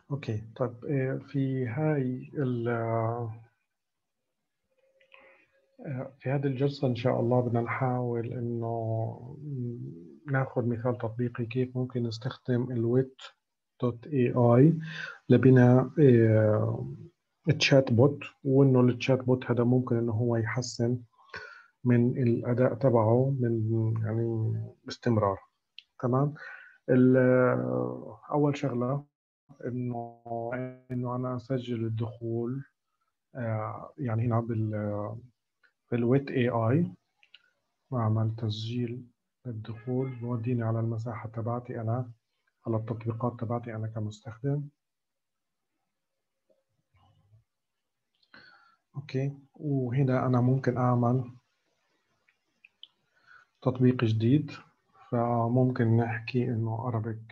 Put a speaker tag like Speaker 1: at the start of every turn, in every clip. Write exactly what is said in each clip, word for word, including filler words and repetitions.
Speaker 1: اوكي طيب آه، في هاي ال آه، في هذه الجلسة إن شاء الله بدنا نحاول إنه ناخذ مثال تطبيقي كيف ممكن نستخدم الويت دوت اي اي لبناء تشات بوت، وإنه التشات بوت هذا ممكن إنه هو يحسن من الأداء تبعه من يعني باستمرار. تمام. ال- آه، أول شغلة إنه إنه أنا أسجل الدخول، آه، يعني هنا بال بالويت اي اي بعمل تسجيل الدخول، بوديني على المساحة تبعتي أنا، على التطبيقات تبعتي أنا كمستخدم. أوكي، وهنا أنا ممكن أعمل تطبيق جديد، فممكن نحكي إنه Arabic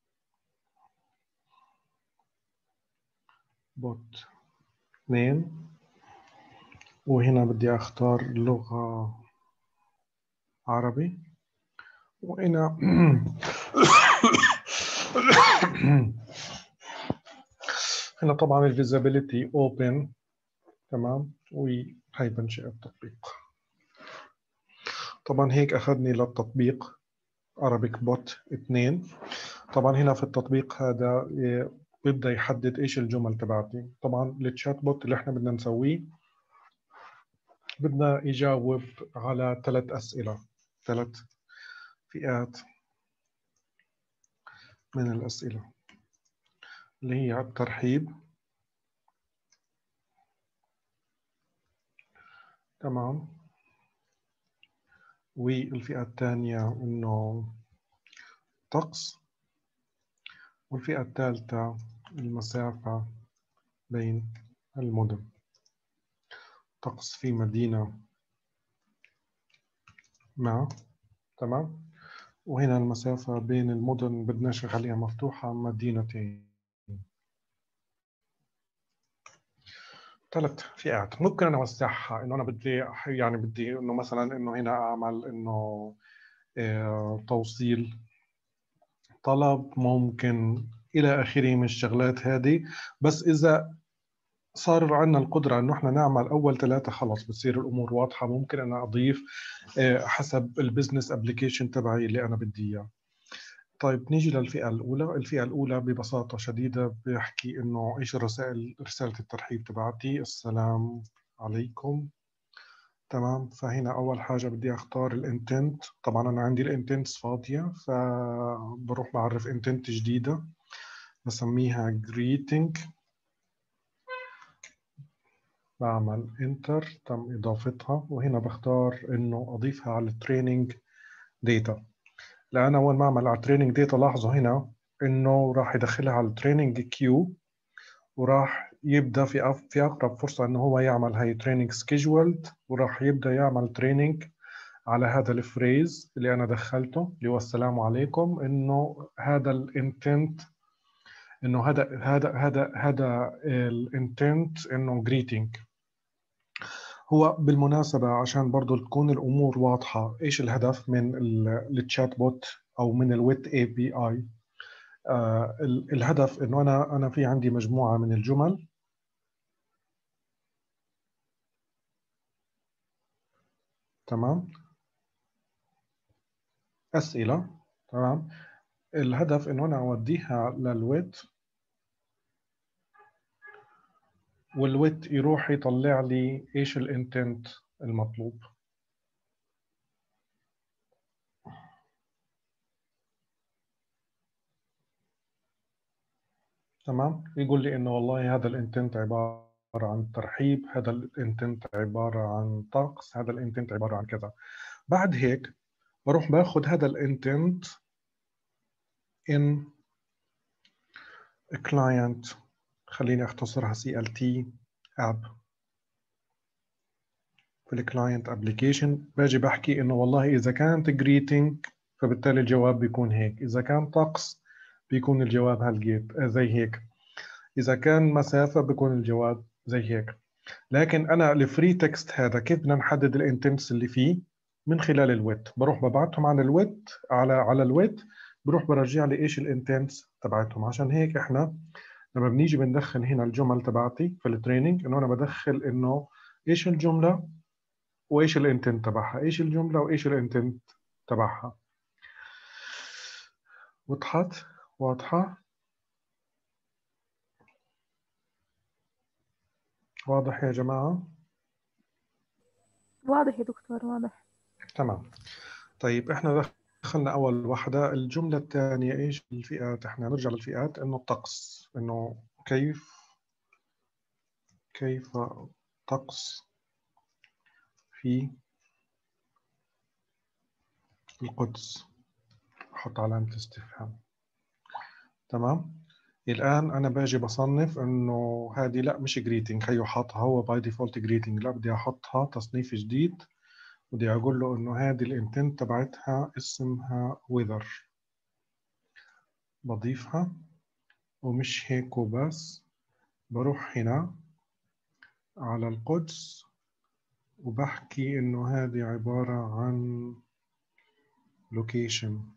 Speaker 1: بوت اثنين، وهنا بدي أختار لغة عربي، وهنا هنا طبعا الفيزابيليتي اوبن. تمام، وهي بنشئ التطبيق. طبعا هيك أخذني للتطبيق Arabic بوت اثنين. طبعا هنا في التطبيق هذا إيه، بيبدأ يحدد إيش الجمل تبعتي. طبعا التشات بوت اللي احنا بدنا نسويه بدنا يجاوب على ثلاث أسئلة، ثلاث فئات من الأسئلة، اللي هي الترحيب. تمام. والفئة الثانية إنه طقس. والفئة الثالثة المسافة بين المدن، طقس في مدينة ما. تمام. وهنا المسافة بين المدن بدنا نخليها مفتوحة، مدينتين. ثلاث فئات ممكن أنا أوسعها، إنه أنا بدي يعني بدي إنه مثلا إنه هنا أعمل إنه آه، توصيل طلب، ممكن إلى آخره من الشغلات هذه. بس إذا صار عندنا القدرة إنه إحنا نعمل أول ثلاثة، خلص بتصير الأمور واضحة. ممكن أنا أضيف آه، حسب البزنس أبليكيشن تبعي اللي أنا بدي إياه. طيب نيجي للفئة الأولى. الفئة الأولى ببساطة شديدة بيحكي إنه إيش الرسائل، رسالة الترحيب تبعتي السلام عليكم. تمام. فهنا أول حاجة بدي أختار الانتنت. طبعا أنا عندي الانتنتس فاضية، فبروح بعرف انتنت جديدة بسميها greeting، بعمل انتر، تم إضافتها. وهنا بختار إنه أضيفها على التريننج داتا، لأن أول ما أعمل على التريننج داتا لاحظوا هنا إنه راح يدخلها على التريننج كيو، وراح يبدأ في أف في أقرب فرصة إنه هو يعمل هاي تريننج سكيجولد، وراح يبدأ يعمل تريننج على هذا الفريز اللي أنا دخلته اللي هو السلام عليكم. إنه هذا الانتنت، إنه هذا هذا هذا هذا الانتنت إنه greeting. هو بالمناسبة عشان برضو تكون الأمور واضحة، إيش الهدف من التشات بوت أو من الويت اي بي اي. آه الهدف إنه أنا أنا في عندي مجموعة من الجمل. تمام. أسئلة. تمام. الهدف إنه أنا أوديها للويت، والويت يروح يطلع لي إيش الانتنت المطلوب. تمام. يقول لي إنه والله هذا الانتنت عبارة عن ترحيب، هذا الانتنت عبارة عن طقس، هذا الانتنت عبارة عن كذا. بعد هيك بروح باخذ هذا الانتنت in client، خليني اختصرها سي ال تي اب. في الكلاينت ابلكيشن باجي بحكي انه والله اذا كانت greeting فبالتالي الجواب بيكون هيك، اذا كان طقس بيكون الجواب هالجيت زي هيك، اذا كان مسافة بيكون الجواب زي هيك. لكن انا الفري تكست هذا كيف بدنا نحدد الانتنتس اللي فيه؟ من خلال الويت. بروح ببعتهم على الويت، على على الويت بروح برجع لي ايش الانتنتس تبعتهم. عشان هيك احنا لما بنيجي بندخل هنا الجمل تبعتي في التريننج، انه انا بدخل انه ايش الجمله وايش الانتنت تبعها، ايش الجمله وايش الانتنت تبعها. وضحت؟ واضحه؟ واضح يا جماعه؟
Speaker 2: واضح يا دكتور، واضح.
Speaker 1: تمام. طيب احنا دخلنا اول واحده. الجمله الثانيه ايش؟ الفئات. احنا نرجع للفئات، انه الطقس، انه كيف كيف طقس في القدس. احط علامه استفهام. تمام. الآن أنا باجي بصنف إنه هذه لا مش جريتنج، هي حاطها هو باي ديفولت جريتنج، لا بدي أحطها تصنيف جديد. بدي أقول له إنه هذه الانتنت تبعتها اسمها ويذر. بضيفها. ومش هيك وبس، بروح هنا على القدس وبحكي إنه هذه عبارة عن لوكيشن.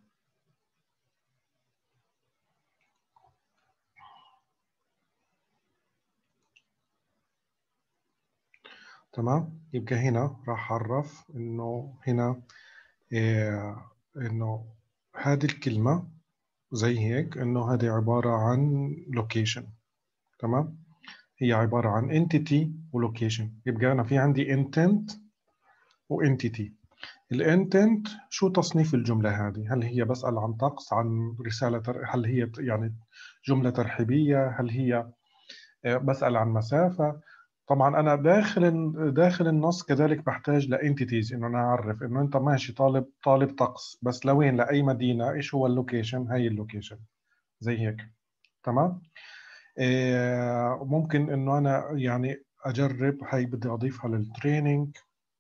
Speaker 1: تمام. يبقى هنا راح أعرف إنه هنا إيه، إنه هذه الكلمة زي هيك، إنه هذه عبارة عن لوكيشن. تمام. هي عبارة عن entity ولوكيشن. يبقى أنا في عندي intent وentity. الانتنت شو تصنيف الجملة هذه؟ هل هي بسأل عن طقس، عن رسالة، هل هي يعني جملة ترحيبية، هل هي بسأل عن مسافة؟ طبعا أنا داخل داخل النص كذلك بحتاج لانتيتيز، إنه أنا أعرف إنه أنت ماشي طالب طالب طقس، بس لوين، لأي مدينة، إيش هو اللوكيشن، هي اللوكيشن زي هيك. تمام. إيه، ممكن إنه أنا يعني أجرب، هي بدي أضيفها للتريننج.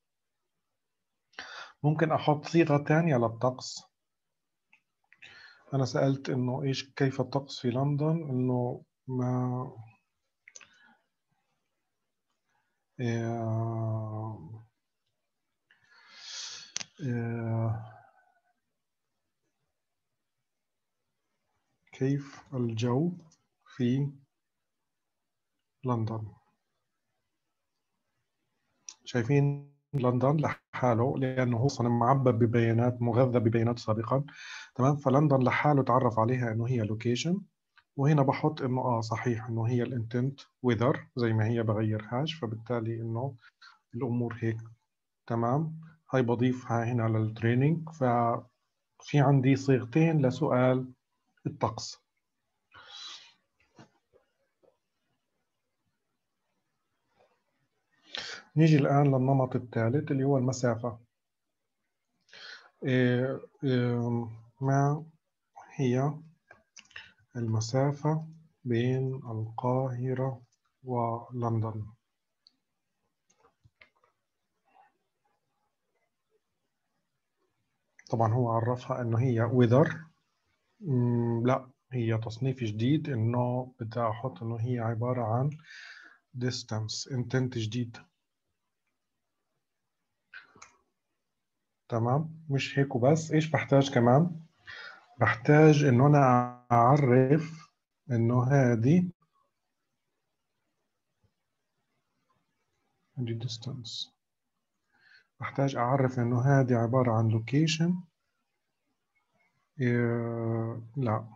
Speaker 1: ممكن أحط صيغة تانية للطقس. أنا سألت إنه إيش كيف الطقس في لندن، إنه ما إيه إيه كيف الجو في لندن. شايفين لندن لحاله، لأنه هو أصلا معبى ببيانات، مغذى ببيانات سابقا. تمام. فلندن لحاله تعرف عليها إنه هي لوكيشن. وهنا بحط إنه آه صحيح إنه هي الانتنت ويذر زي ما هي، بغيرهاش، فبالتالي إنه الأمور هيك. تمام. هاي بضيفها هنا للتريننج. ففي عندي صيغتين لسؤال الطقس. نيجي الآن للنمط الثالث اللي هو المسافة. إيه إيه ما هي المسافة بين القاهرة ولندن؟ طبعا هو عرفها إنه هي weather. لا، هي تصنيف جديد، إنه بدي أحط إنه هي عبارة عن distance، intent جديد. تمام. مش هيك وبس، إيش بحتاج كمان؟ بحتاج إنه أنا أعرف إنه هذه دي distance. بحتاج أعرف إنه هذه عبارة عن location. إيه لا،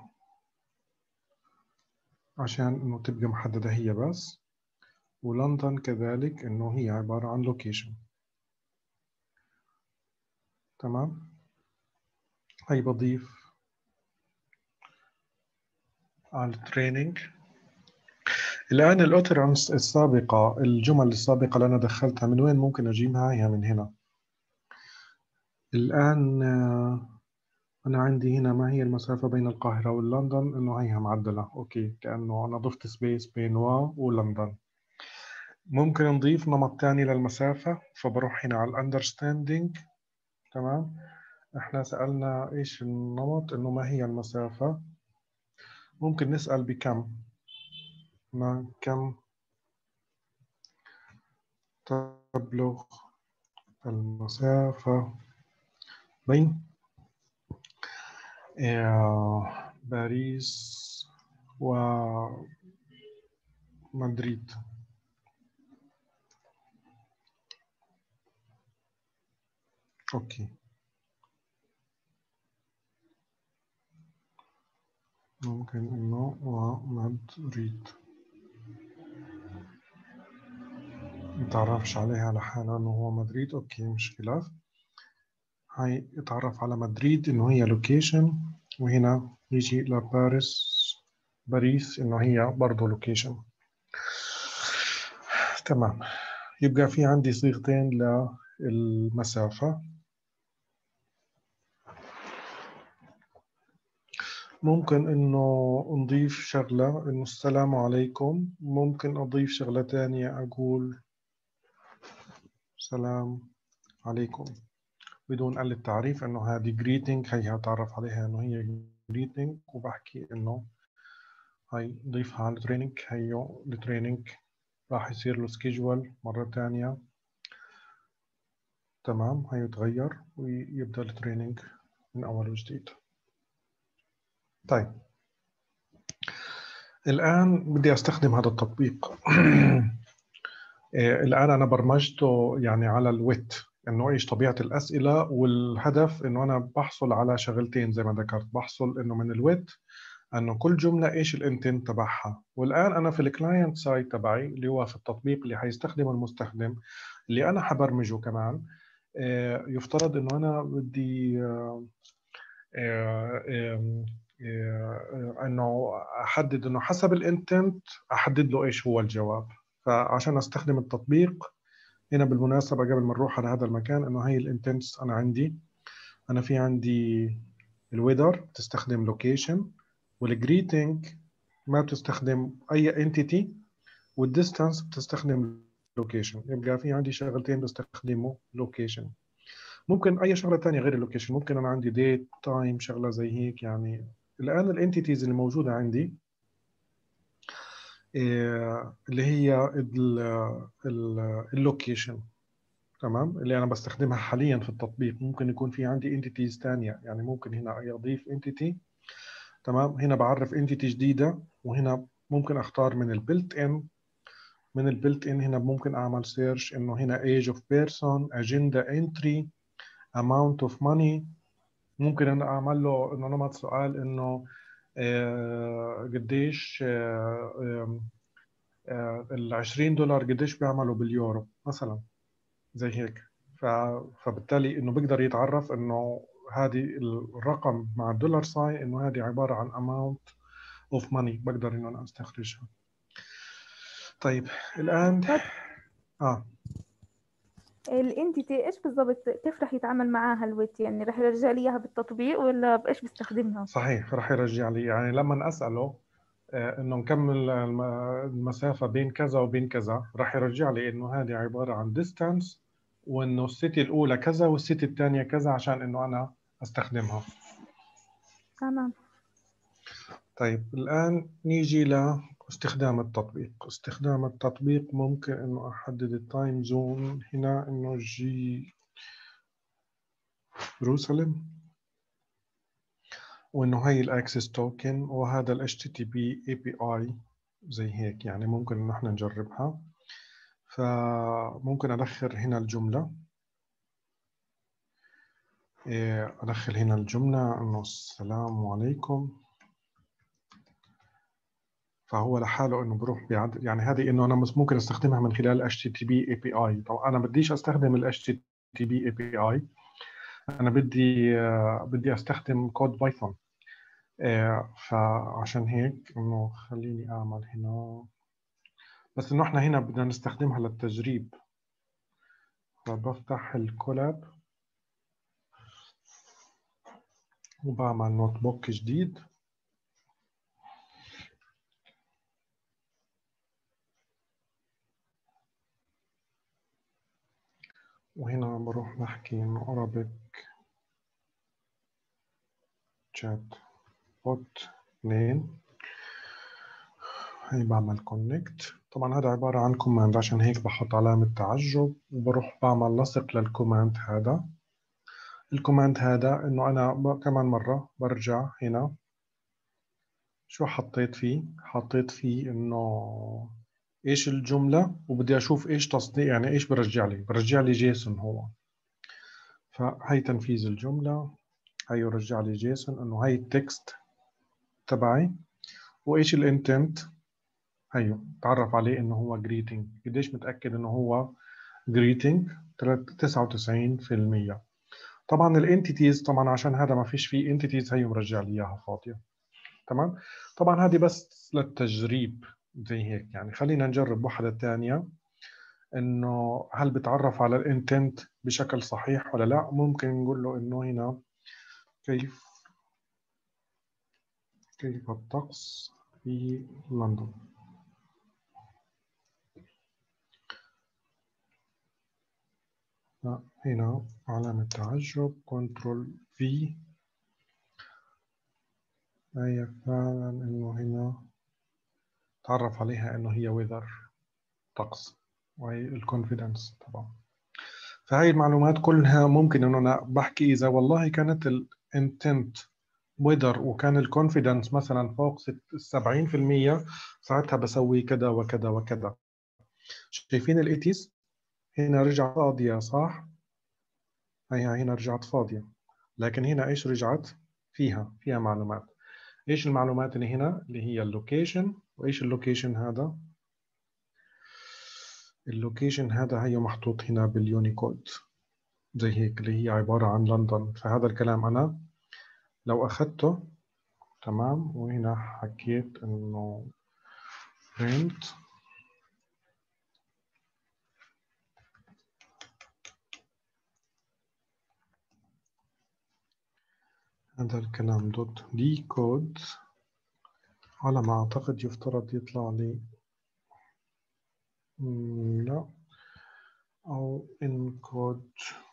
Speaker 1: عشان إنه تبقى محددة هي بس. ولندن كذلك إنه هي عبارة عن location. تمام. هي بضيف على التريننج. الآن الأوترنس السابقة، الجمل السابقة اللي أنا دخلتها، من وين ممكن أجيبها؟ هي من هنا. الآن أنا عندي هنا ما هي المسافة بين القاهرة ولندن، إنه هيها معدلة. أوكي، كأنه أنا ضفت سبيس بين و ولندن. ممكن نضيف نمط تاني للمسافة، فبروح هنا على الأندرستاندينج. تمام. إحنا سألنا إيش النمط، إنه ما هي المسافة. ممكن نسأل بكم، ما كم تبلغ المسافة بين باريس ولندن. مدريد. اوكي، ممكن انه ومدريد متعرفش عليها لحالها انه هو مدريد. اوكي مش خلاف. هاي اتعرف على مدريد انه هي لوكيشن، وهنا يجي لباريس باريس انه هي برضه لوكيشن. تمام، يبقى في عندي صيغتين للمسافة. ممكن انه نضيف شغلة انه السلام عليكم، ممكن اضيف شغلة تانية اقول سلام عليكم بدون قل التعريف انه هذه greeting، هي هتعرف عليها انه هي greeting، وبحكي انه هاي ضيفها على التريننج. هيو التريننج راح يصير له سكيجول مرة تانية. تمام، هيو يتغير ويبدأ التريننج من اول وجديد. طيب الآن بدي أستخدم هذا التطبيق. الآن أنا برمجته يعني على الويت، إنه إيش طبيعة الأسئلة، والهدف إنه أنا بحصل على شغلتين زي ما ذكرت. بحصل إنه من الويت إنه كل جملة إيش الانتنت تبعها. والآن أنا في الكلاينت سايت تبعي اللي هو في التطبيق اللي حيستخدمه المستخدم اللي أنا حبرمجه كمان، يفترض إنه أنا بدي انه احدد انه حسب الانتنت احدد له ايش هو الجواب. فعشان استخدم التطبيق هنا بالمناسبه قبل ما نروح على هذا المكان، انه هي الانتنتس انا عندي انا في عندي الويذر بتستخدم لوكيشن، والجريتنج ما بتستخدم اي انتيتي، والديستانس بتستخدم لوكيشن. يبقى في عندي شغلتين بستخدموا لوكيشن. ممكن اي شغله ثانيه غير اللوكيشن، ممكن انا عندي ديت تايم شغله زي هيك يعني. الان الانتيتيز اللي موجوده عندي إيه اللي هي اللوكيشن. تمام، اللي انا بستخدمها حاليا في التطبيق. ممكن يكون في عندي انتيتيز ثانيه، يعني ممكن هنا اضيف انتيتي. تمام، هنا بعرف انتيتي جديده، وهنا ممكن اختار من البيلت ان. من البيلت ان هنا ممكن اعمل سيرش انه هنا age of person, agenda entry, amount of money. ممكن انا اعمل له انه نمط سؤال انه آه قديش آه آه ال عشرين دولار قديش بيعملوا باليورو مثلا زي هيك. فبالتالي انه بيقدر يتعرف انه هذه الرقم مع الدولار ساين انه هذه عباره عن amount of money، بقدر انه انا استخرجها. طيب الان اه
Speaker 2: الانتيتي ايش بالضبط، كيف رح يتعامل معاها الويت؟ يعني رح يرجع لي اياها بالتطبيق ولا بايش بستخدمها؟
Speaker 1: صحيح، رح يرجع لي يعني لما اساله انه نكمل المسافه بين كذا وبين كذا، راح يرجع لي انه هذه عباره عن ديستانس، وانه السيتي الاولى كذا والسيتي الثانيه كذا عشان انه انا استخدمها.
Speaker 2: تمام.
Speaker 1: طيب الان نيجي لاستخدام التطبيق. استخدام التطبيق ممكن انه احدد التايم زون هنا انه جي جيروسالم، وانه هي الاكسس توكن، وهذا ال إتش تي تي بي إيه بي آي زي هيك. يعني ممكن انه احنا نجربها. فممكن ادخل هنا الجمله، ادخل هنا الجمله انه السلام عليكم. فهو لحاله انه بروح بيعد يعني هذه انه انا ممكن استخدمها من خلال إتش تي تي بي إيه بي آي. طبعا انا بديش استخدم ال إتش تي تي بي إيه بي آي، انا بدي بدي استخدم كود بايثون. فعشان هيك انه خليني اعمل هنا، بس انه احنا هنا بدنا نستخدمها للتجريب. فبفتح الكولاب وبعمل نوت بوك جديد، وهنا بروح بحكي انه Arabic chat bot اثنين. هي بعمل كونكت. طبعا هذا عبارة عن كوماند، عشان هيك بحط علامة تعجب وبروح بعمل لصق للكوماند هذا. الكوماند هذا انه انا كمان مرة برجع هنا. شو حطيت فيه؟ حطيت فيه انه ايش الجمله وبدي اشوف ايش تصنيع، يعني ايش برجع لي، برجع لي جيسون هو. فهي تنفيذ الجمله، هي يرجع لي جيسون انه هي التكست تبعي. وايش الانتنت، هيو تعرف عليه انه هو greeting. قديش متاكد انه هو greeting؟ تسعة وتسعين بالمية. طبعا الانتيتيز، طبعا عشان هذا ما فيش فيه انتيتيز، هيو مرجع لي اياها فاضيه. تمام. طبعا هذه بس للتجريب زي هيك. يعني خلينا نجرب واحده ثانيه، انه هل بتعرف على الانتنت بشكل صحيح ولا لا. ممكن نقول له انه هنا كيف كيف الطقس في لندن. هنا علامة تعجب، كنترول في. هي فعلا انه هنا تعرف عليها انه هي ويذر، طقس، وهي الكونفيدنس طبعا. فهي المعلومات كلها ممكن انه انا بحكي اذا والله كانت الانتنت ويذر وكان الكونفيدنس مثلا فوق سبعين بالمية، ساعتها بسوي كذا وكذا وكذا. شايفين الايتيز هنا رجعت فاضية صح؟ هي هنا رجعت فاضية، لكن هنا ايش رجعت؟ فيها فيها معلومات. ايش المعلومات اللي هنا؟ اللي هي اللوكيشن. وايش اللوكيشن هذا؟ اللوكيشن هذا هي محطوط هنا باليونيكود زي هيك، اللي هي عبارة عن لندن. فهذا الكلام أنا لو أخذته تمام، وهنا حكيت إنه print هذا الكلام دوت دي كود، على ما أعتقد يفترض يطلع لي لا، أو انكود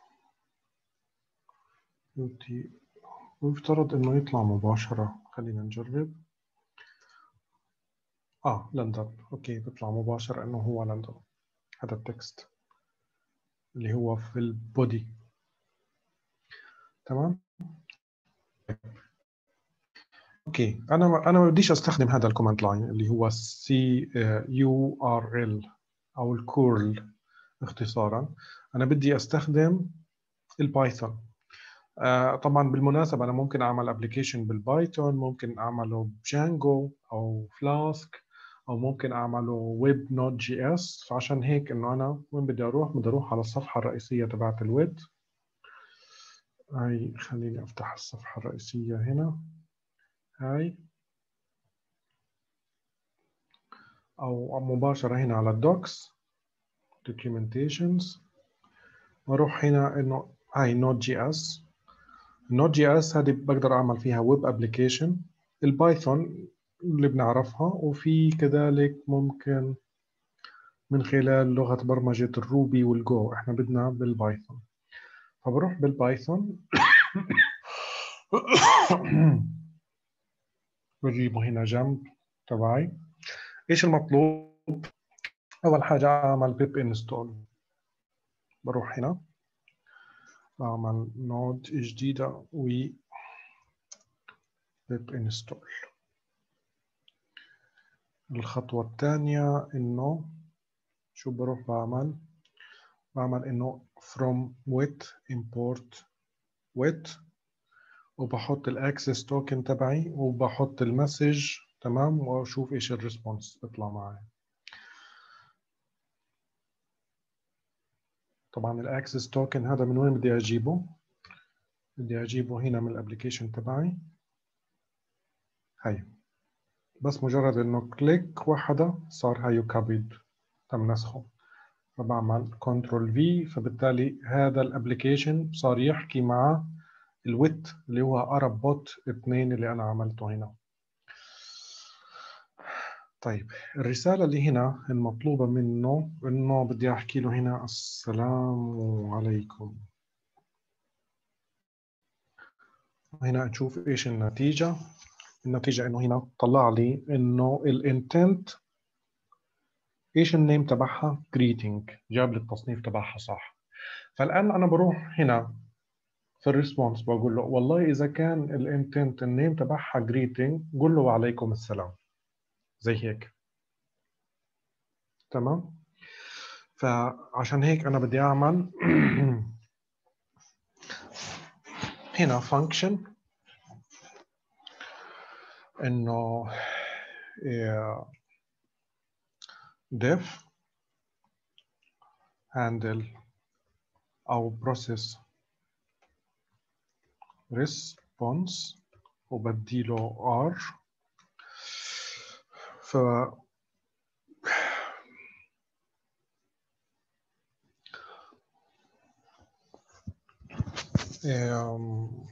Speaker 1: ويفترض إنه يطلع مباشرة. خلينا نجرب. آه لندن، أوكي بيطلع مباشرة إنه هو لندن. هذا التكست اللي هو في البودي. تمام. اوكي، انا انا ما بديش استخدم هذا الكوماند لاين اللي هو سي يو ار ال او الكورل اختصارا. انا بدي استخدم البايثون. آه طبعا بالمناسبه انا ممكن اعمل ابلكيشن بالبايثون، ممكن اعمله بجانجو او فلاسك، او ممكن اعمله ويب نوت جي اس. فعشان هيك انه انا وين بدي اروح؟ بدي اروح على الصفحه الرئيسيه تبعت الويب. هاي خليني افتح الصفحه الرئيسيه هنا، هاي، او مباشره هنا على الدوكس documentations، واروح هنا انه هاي نوت جي اس. نوت جي اس هذه بقدر اعمل فيها ويب ابلكيشن. البايثون اللي بنعرفها، وفي كذلك ممكن من خلال لغة برمجة الروبي والجو. احنا بدنا بالبايثون، فبروح بالبايثون بجيبه هنا جنب تبعي. ايش المطلوب؟ اول حاجة اعمل بيب انستول. بروح هنا بعمل نود جديدة و بيب انستول. الخطوة الثانية إنه شو بروح بعمل؟ بعمل إنه from with import with، وبحط الأكسس توكن تبعي وبحط المسج. تمام. وأشوف إيش الريسبونس بيطلع معي. طبعا الأكسس توكن هذا من وين بدي أجيبه؟ بدي أجيبه هنا من الأبليكيشن تبعي. هاي بس مجرد إنه كليك واحدة صار هايو كابيد، تم نسخه. فبعمل كنترول في، فبالتالي هذا الابليكيشن صار يحكي مع الويت اللي هو أرب بوت اثنين اللي أنا عملته هنا. طيب الرسالة اللي هنا المطلوبة منه إنه بدي أحكي له هنا السلام عليكم. هنا نشوف إيش النتيجة. النتيجة إنه هنا طلع لي إنه الانتنت إيش النيم تبعها؟ greeting. جاب لي التصنيف تبعها صح. فالآن أنا بروح هنا في الريسبونس بقول له والله إذا كان الانتنت النيم تبعها greeting قول له وعليكم السلام زي هيك. تمام. فعشان هيك أنا بدي أعمل هنا function إنه def handle أو process response وبديله R. ف um,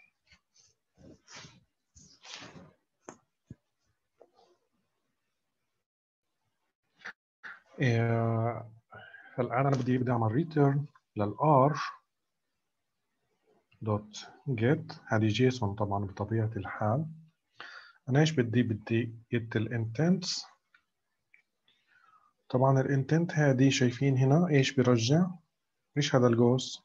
Speaker 1: فالآن أنا بدي بدي أعمل return للR دوت get. هذه جيسون طبعا بطبيعة الحال. أنا إيش بدي بدي get الintents. طبعا الانتنت هذه شايفين هنا إيش بيرجع؟ إيش هذا الجوز؟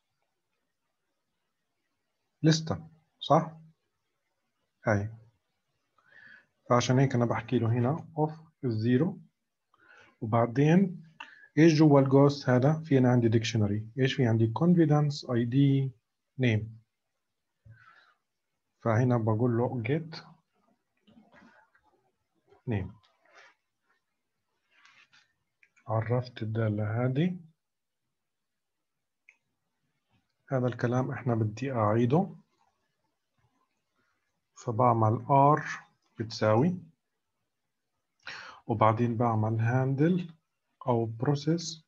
Speaker 1: لستة، صح؟ هاي. فعشان هيك أنا بحكي له هنا of الزيرو، وبعدين إيش جوا الجوز هذا؟ في أنا عندي dictionary. إيش في عندي؟ confidence آي دي name. فهنا بقول له get name. عرفت الدالة هذه. هذا الكلام إحنا بدي أعيده. فبعمل R بتساوي، وبعدين بعمل handle أو process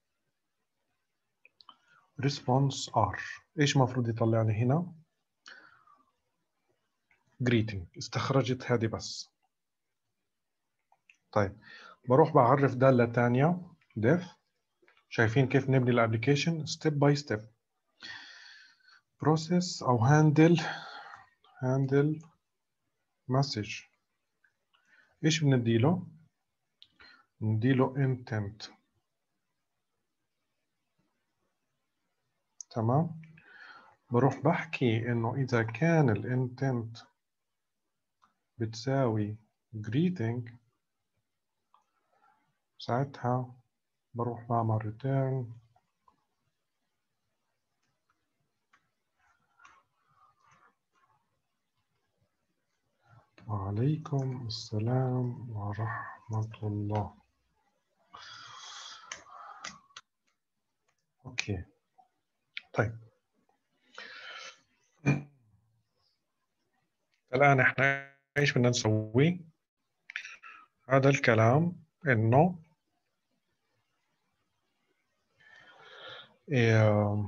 Speaker 1: response R. إيش مفروض يطلع لي هنا؟ greeting. استخرجت هذه بس. طيب بروح بعرف دالة تانية def. شايفين كيف نبني الابليكيشن step by step. process أو handle handle message. إيش بنديله؟ نديله intent. تمام. بروح بحكي إنه إذا كان الانتنت بتساوي greeting ساعتها بروح بعمل return وعليكم السلام ورحمة الله. أوكي. طيب الآن إحنا إيش بدنا نسوي؟ هذا الكلام إنه إيه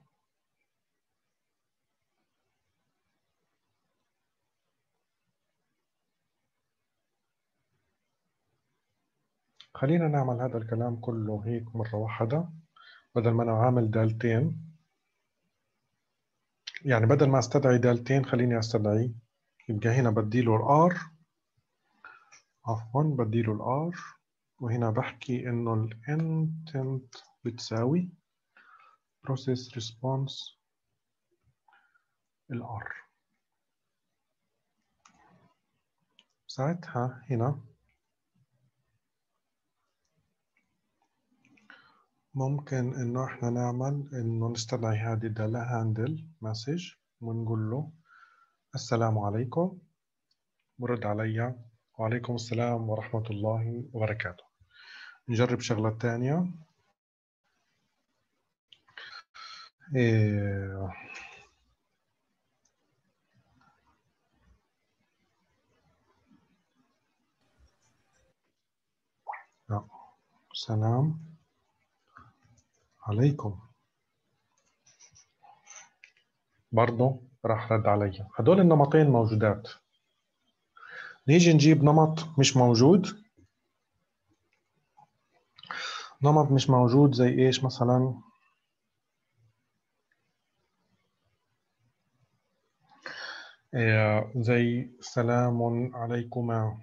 Speaker 1: خلينا نعمل هذا الكلام كله هيك مرة واحدة بدل ما أنا عامل دالتين. يعني بدل ما استدعي دالتين خليني استدعي. يبقى هنا بديله الار، عفوا بديله الار، وهنا بحكي إنه الانتنت بتساوي process response الار. ساعتها هنا ممكن إنه إحنا نعمل إنه نستدعي هذه الدالة handle message ونقول له السلام عليكم، برد علي وعليكم السلام ورحمة الله وبركاته. نجرب شغلة تانية. إيه لا. سلام عليكم، برضو راح رد علي. هدول النمطين موجودات. نيجي نجيب نمط مش موجود. نمط مش موجود زي ايش مثلا؟ إيه زي سلام عليكما.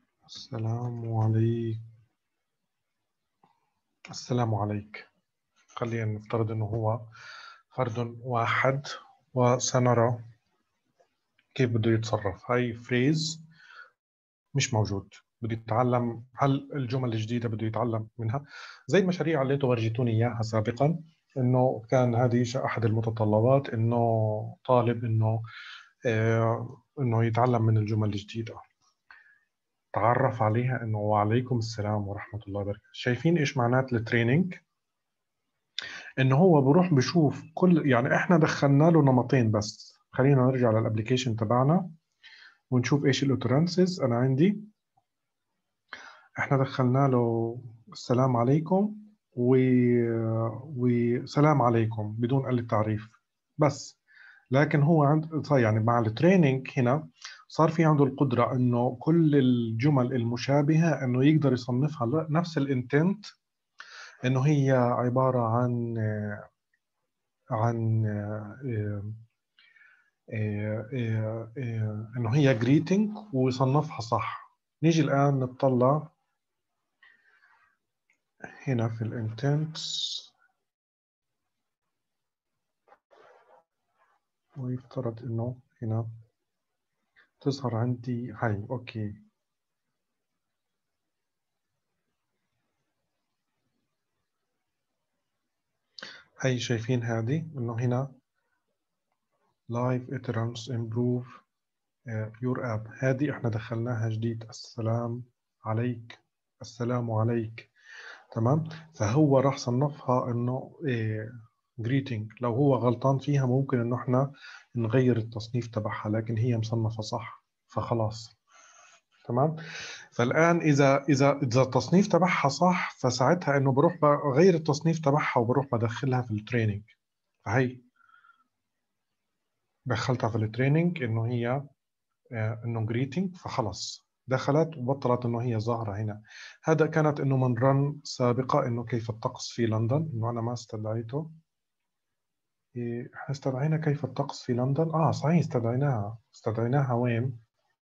Speaker 1: السلام عليك. السلام عليك. خلينا نفترض إنه هو فرد واحد وسنرى كيف بده يتصرف. هاي فريز مش موجود، بده يتعلم هل الجمل الجديدة بده يتعلم منها، زي المشاريع اللي انتم ورجيتوني اياها سابقا، انه كان هذه احد المتطلبات، انه طالب انه آه انه يتعلم من الجمل الجديدة، تعرف عليها، انه وعليكم السلام ورحمة الله وبركاته. شايفين ايش معنات التريننج؟ انه هو بروح بشوف كل، يعني احنا دخلنا له نمطين بس. خلينا نرجع للابليكيشن تبعنا ونشوف ايش الاوتورنسز. انا عندي، احنا دخلنا له السلام عليكم و... وسلام عليكم بدون آلة تعريف بس. لكن هو عند يعني مع التريننج هنا صار في عنده القدرة انه كل الجمل المشابهة انه يقدر يصنفها نفس الانتنت، انه هي عبارة عن عن انه هي جريتنج ويصنفها صح. نيجي الآن نطلع هنا في الانتنتس، ويفترض انه هنا تظهر عندي هاي. اوكي، هاي شايفين هذه انه هنا لايف iterants improve your app. هذه احنا دخلناها جديد، السلام عليك، السلام عليك، تمام. فهو راح صنفها انه greeting. لو هو غلطان فيها ممكن انه احنا نغير التصنيف تبعها، لكن هي مصنفة صح فخلاص، تمام. فالآن إذا إذا إذا التصنيف تبعها صح، فساعتها إنه بروح بغير التصنيف تبعها وبروح بدخلها في التريننج. فهي دخلتها في التريننج إنه هي إنه greeting، فخلص دخلت وبطلت إنه هي ظاهرة هنا. هذا كانت إنه من رن سابقة، إنه كيف الطقس في لندن، إنه أنا ما استدعيته. إيه، إحنا استدعينا كيف الطقس في لندن. آه صحيح، استدعيناها استدعيناها وين؟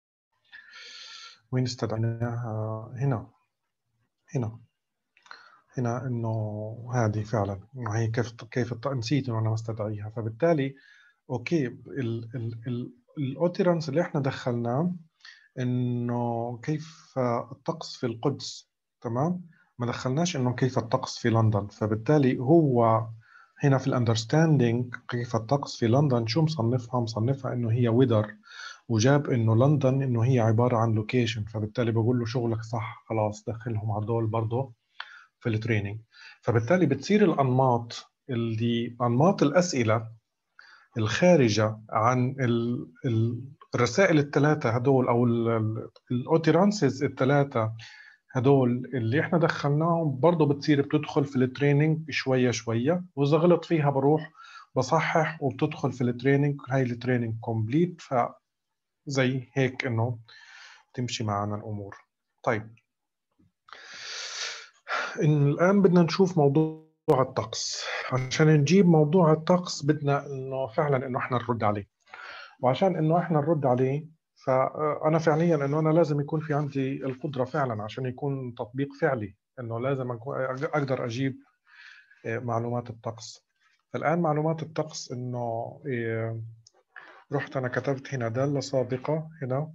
Speaker 1: وين استدعيناها؟ هنا هنا هنا انه هذه فعلا انه هي كيف كيف الط- نسيت انه انا مستدعيها. فبالتالي اوكي، الاوتيرنس اللي احنا دخلناه انه كيف الطقس في القدس، تمام. ما دخلناش انه كيف الطقس في لندن. فبالتالي هو هنا في الاندرستاندينج كيف الطقس في لندن شو مصنفها؟ مصنفها انه هي ويذر، وجاب انه لندن انه هي عباره عن لوكيشن. فبالتالي بقول له شغلك صح، خلاص دخلهم هدول برضه في التريننج. فبالتالي بتصير الأنماط اللي أنماط الأسئلة الخارجة عن ال... ال... الرسائل الثلاثة هدول، أو الأوتيرانسز الثلاثة هدول اللي احنا دخلناهم، برضه بتصير بتدخل في التريننج شوية شوية، وإذا غلط فيها بروح بصحح وبتدخل في التريننج. هاي التريننج كومبليت. فزي هيك إنه تمشي معنا الأمور. طيب، إن الآن بدنا نشوف موضوع الطقس. عشان نجيب موضوع الطقس بدنا إنه فعلا إنه إحنا نرد عليه. وعشان إنه إحنا نرد عليه، فأنا فعليا إنه أنا لازم يكون في عندي القدرة فعلا، عشان يكون تطبيق فعلي، إنه لازم أكون أقدر أجيب معلومات الطقس. فالآن معلومات الطقس إنه إيه، رحت أنا كتبت هنا دالة سابقة هنا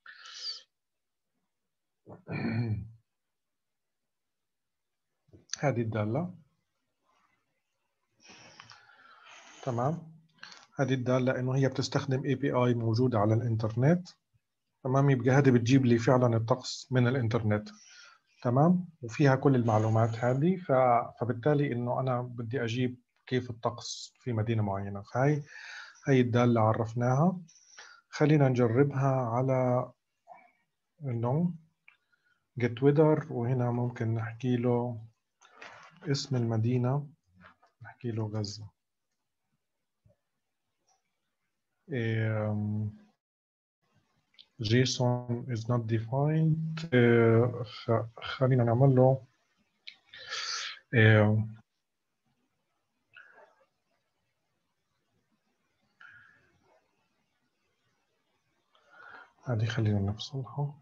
Speaker 1: هذه الدالة، تمام. هذه الدالة إنه هي بتستخدم اي بي اي موجودة على الإنترنت، تمام. يبقى هذه بتجيب لي فعلا الطقس من الإنترنت، تمام. وفيها كل المعلومات هذه. ف... فبالتالي إنه أنا بدي أجيب كيف الطقس في مدينة معينة. فهي هي الدالة عرفناها. خلينا نجربها على إنه get weather، وهنا ممكن نحكي له اسم المدينة، نحكي له غزة. إيه... JSON is not defined. آه، خلينا نعمل له آه، هذه خلينا نفصلها.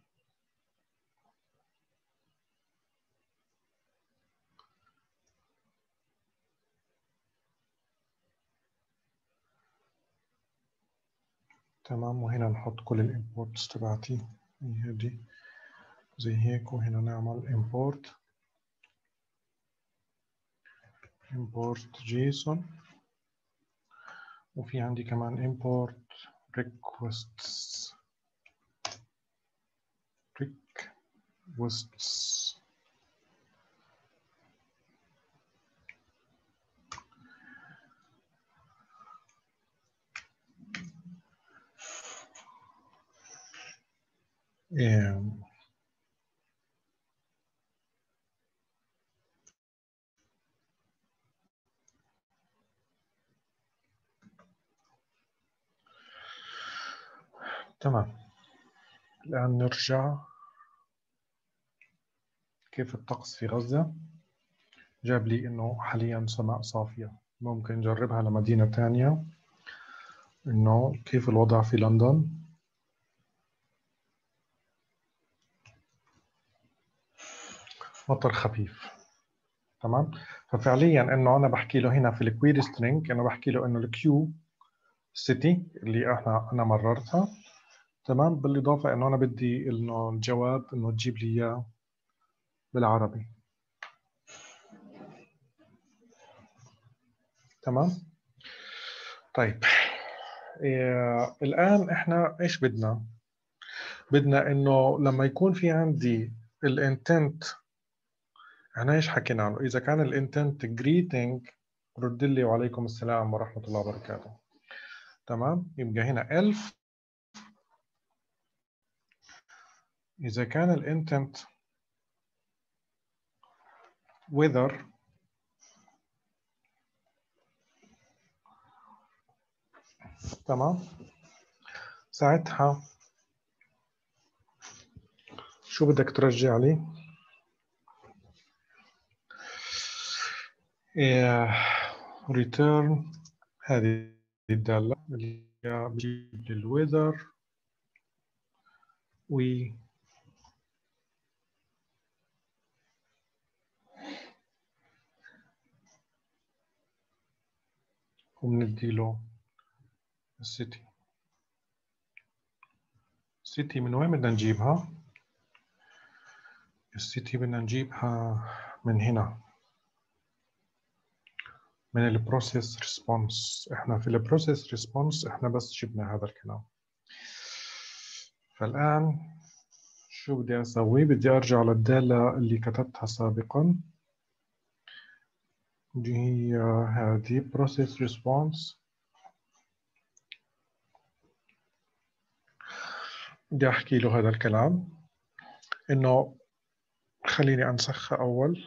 Speaker 1: تمام. وهنا نحط كل الامبورتس تبعتي هذه زي هيك، وهنا نعمل import import جيسون، وفي عندي كمان import requests requests um, تمام. الآن نرجع كيف الطقس في غزة. جاب لي إنه حاليا سماء صافية. ممكن نجربها لمدينة تانية، إنه كيف الوضع في لندن. مطر خفيف. تمام. ففعليا إنه أنا بحكي له هنا في الكويري سترينج، أنا بحكي له إنه الكيو سيتي اللي احنا أنا مررتها. تمام. بالإضافة إنه أنا بدي إنه الجواب إنه تجيب لي إياه بالعربي. تمام. طيب إيه الآن إحنا إيش بدنا؟ بدنا إنه لما يكون في عندي الانتنت، إحنا إيش حكينا عنه؟ إذا كان الانتنت greeting رد لي وعليكم السلام ورحمة الله وبركاته. تمام. يبقى هنا ألف. إذا كان الانتنت whether تمام، ساعتها شو بدك ترجع لي؟ إيه return هذه الدالة اللي بجيب لي الويذر و وبندي له السيتي. السيتي من وين بدنا نجيبها؟ السيتي بدنا نجيبها من هنا، من البروسيس ريسبونس. احنا في البروسيس ريسبونس احنا بس جبنا هذا الكلام. فالآن شو بدي أسوي؟ بدي أرجع للدالة اللي كتبتها سابقا، اللي هي هذه process response. بدي أحكي له هذا الكلام، إنه خليني أنسخها أول.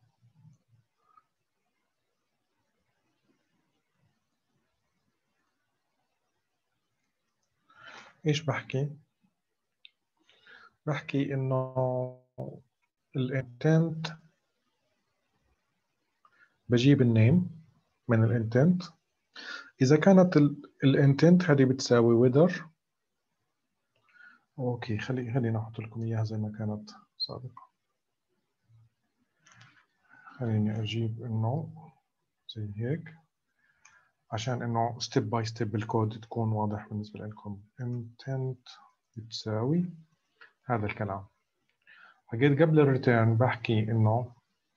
Speaker 1: إيش بحكي؟ بحكي إنه الانتنت بجيب النيم من الانتنت. إذا كانت الانتنت هذه بتساوي whether. أوكي، خلي خلينا أحط لكم إياها زي ما كانت سابقا. خليني أجيب إنه زي هيك عشان إنه ستيب باي ستيب الكود تكون واضح بالنسبة لكم. intent بتساوي هذا الكلام. حكيت قبل الريتيرن بحكي إنه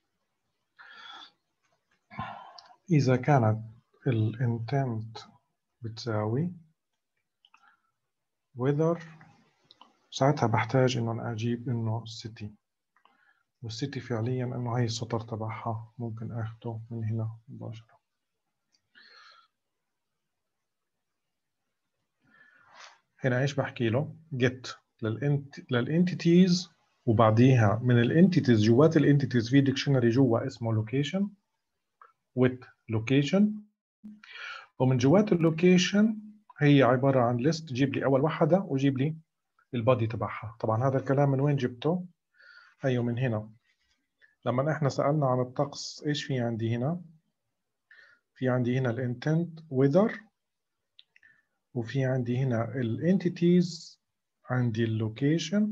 Speaker 1: إذا كانت الانتنت بتساوي whether، ساعتها بحتاج إنه أنا أجيب إنه city، والcity فعليا إنه هي السطر تبعها ممكن أخده من هنا مباشرة. هنا إيش بحكي له؟ get للانت للانتيتيز، وبعديها من الانتيتيز جوات الانتيتيز في ديكشنري جوا اسمه location with location، ومن جوات اللوكيشن هي عبارة عن ليست. جيب لي أول واحدة وجيب لي البادي تبعها. طبعا هذا الكلام من وين جبته؟ أيوه من هنا. لما احنا سألنا عن الطقس ايش في عندي هنا؟ في عندي هنا الانتنت whether، وفي عندي هنا الانتيتيز، عندي اللوكيشن.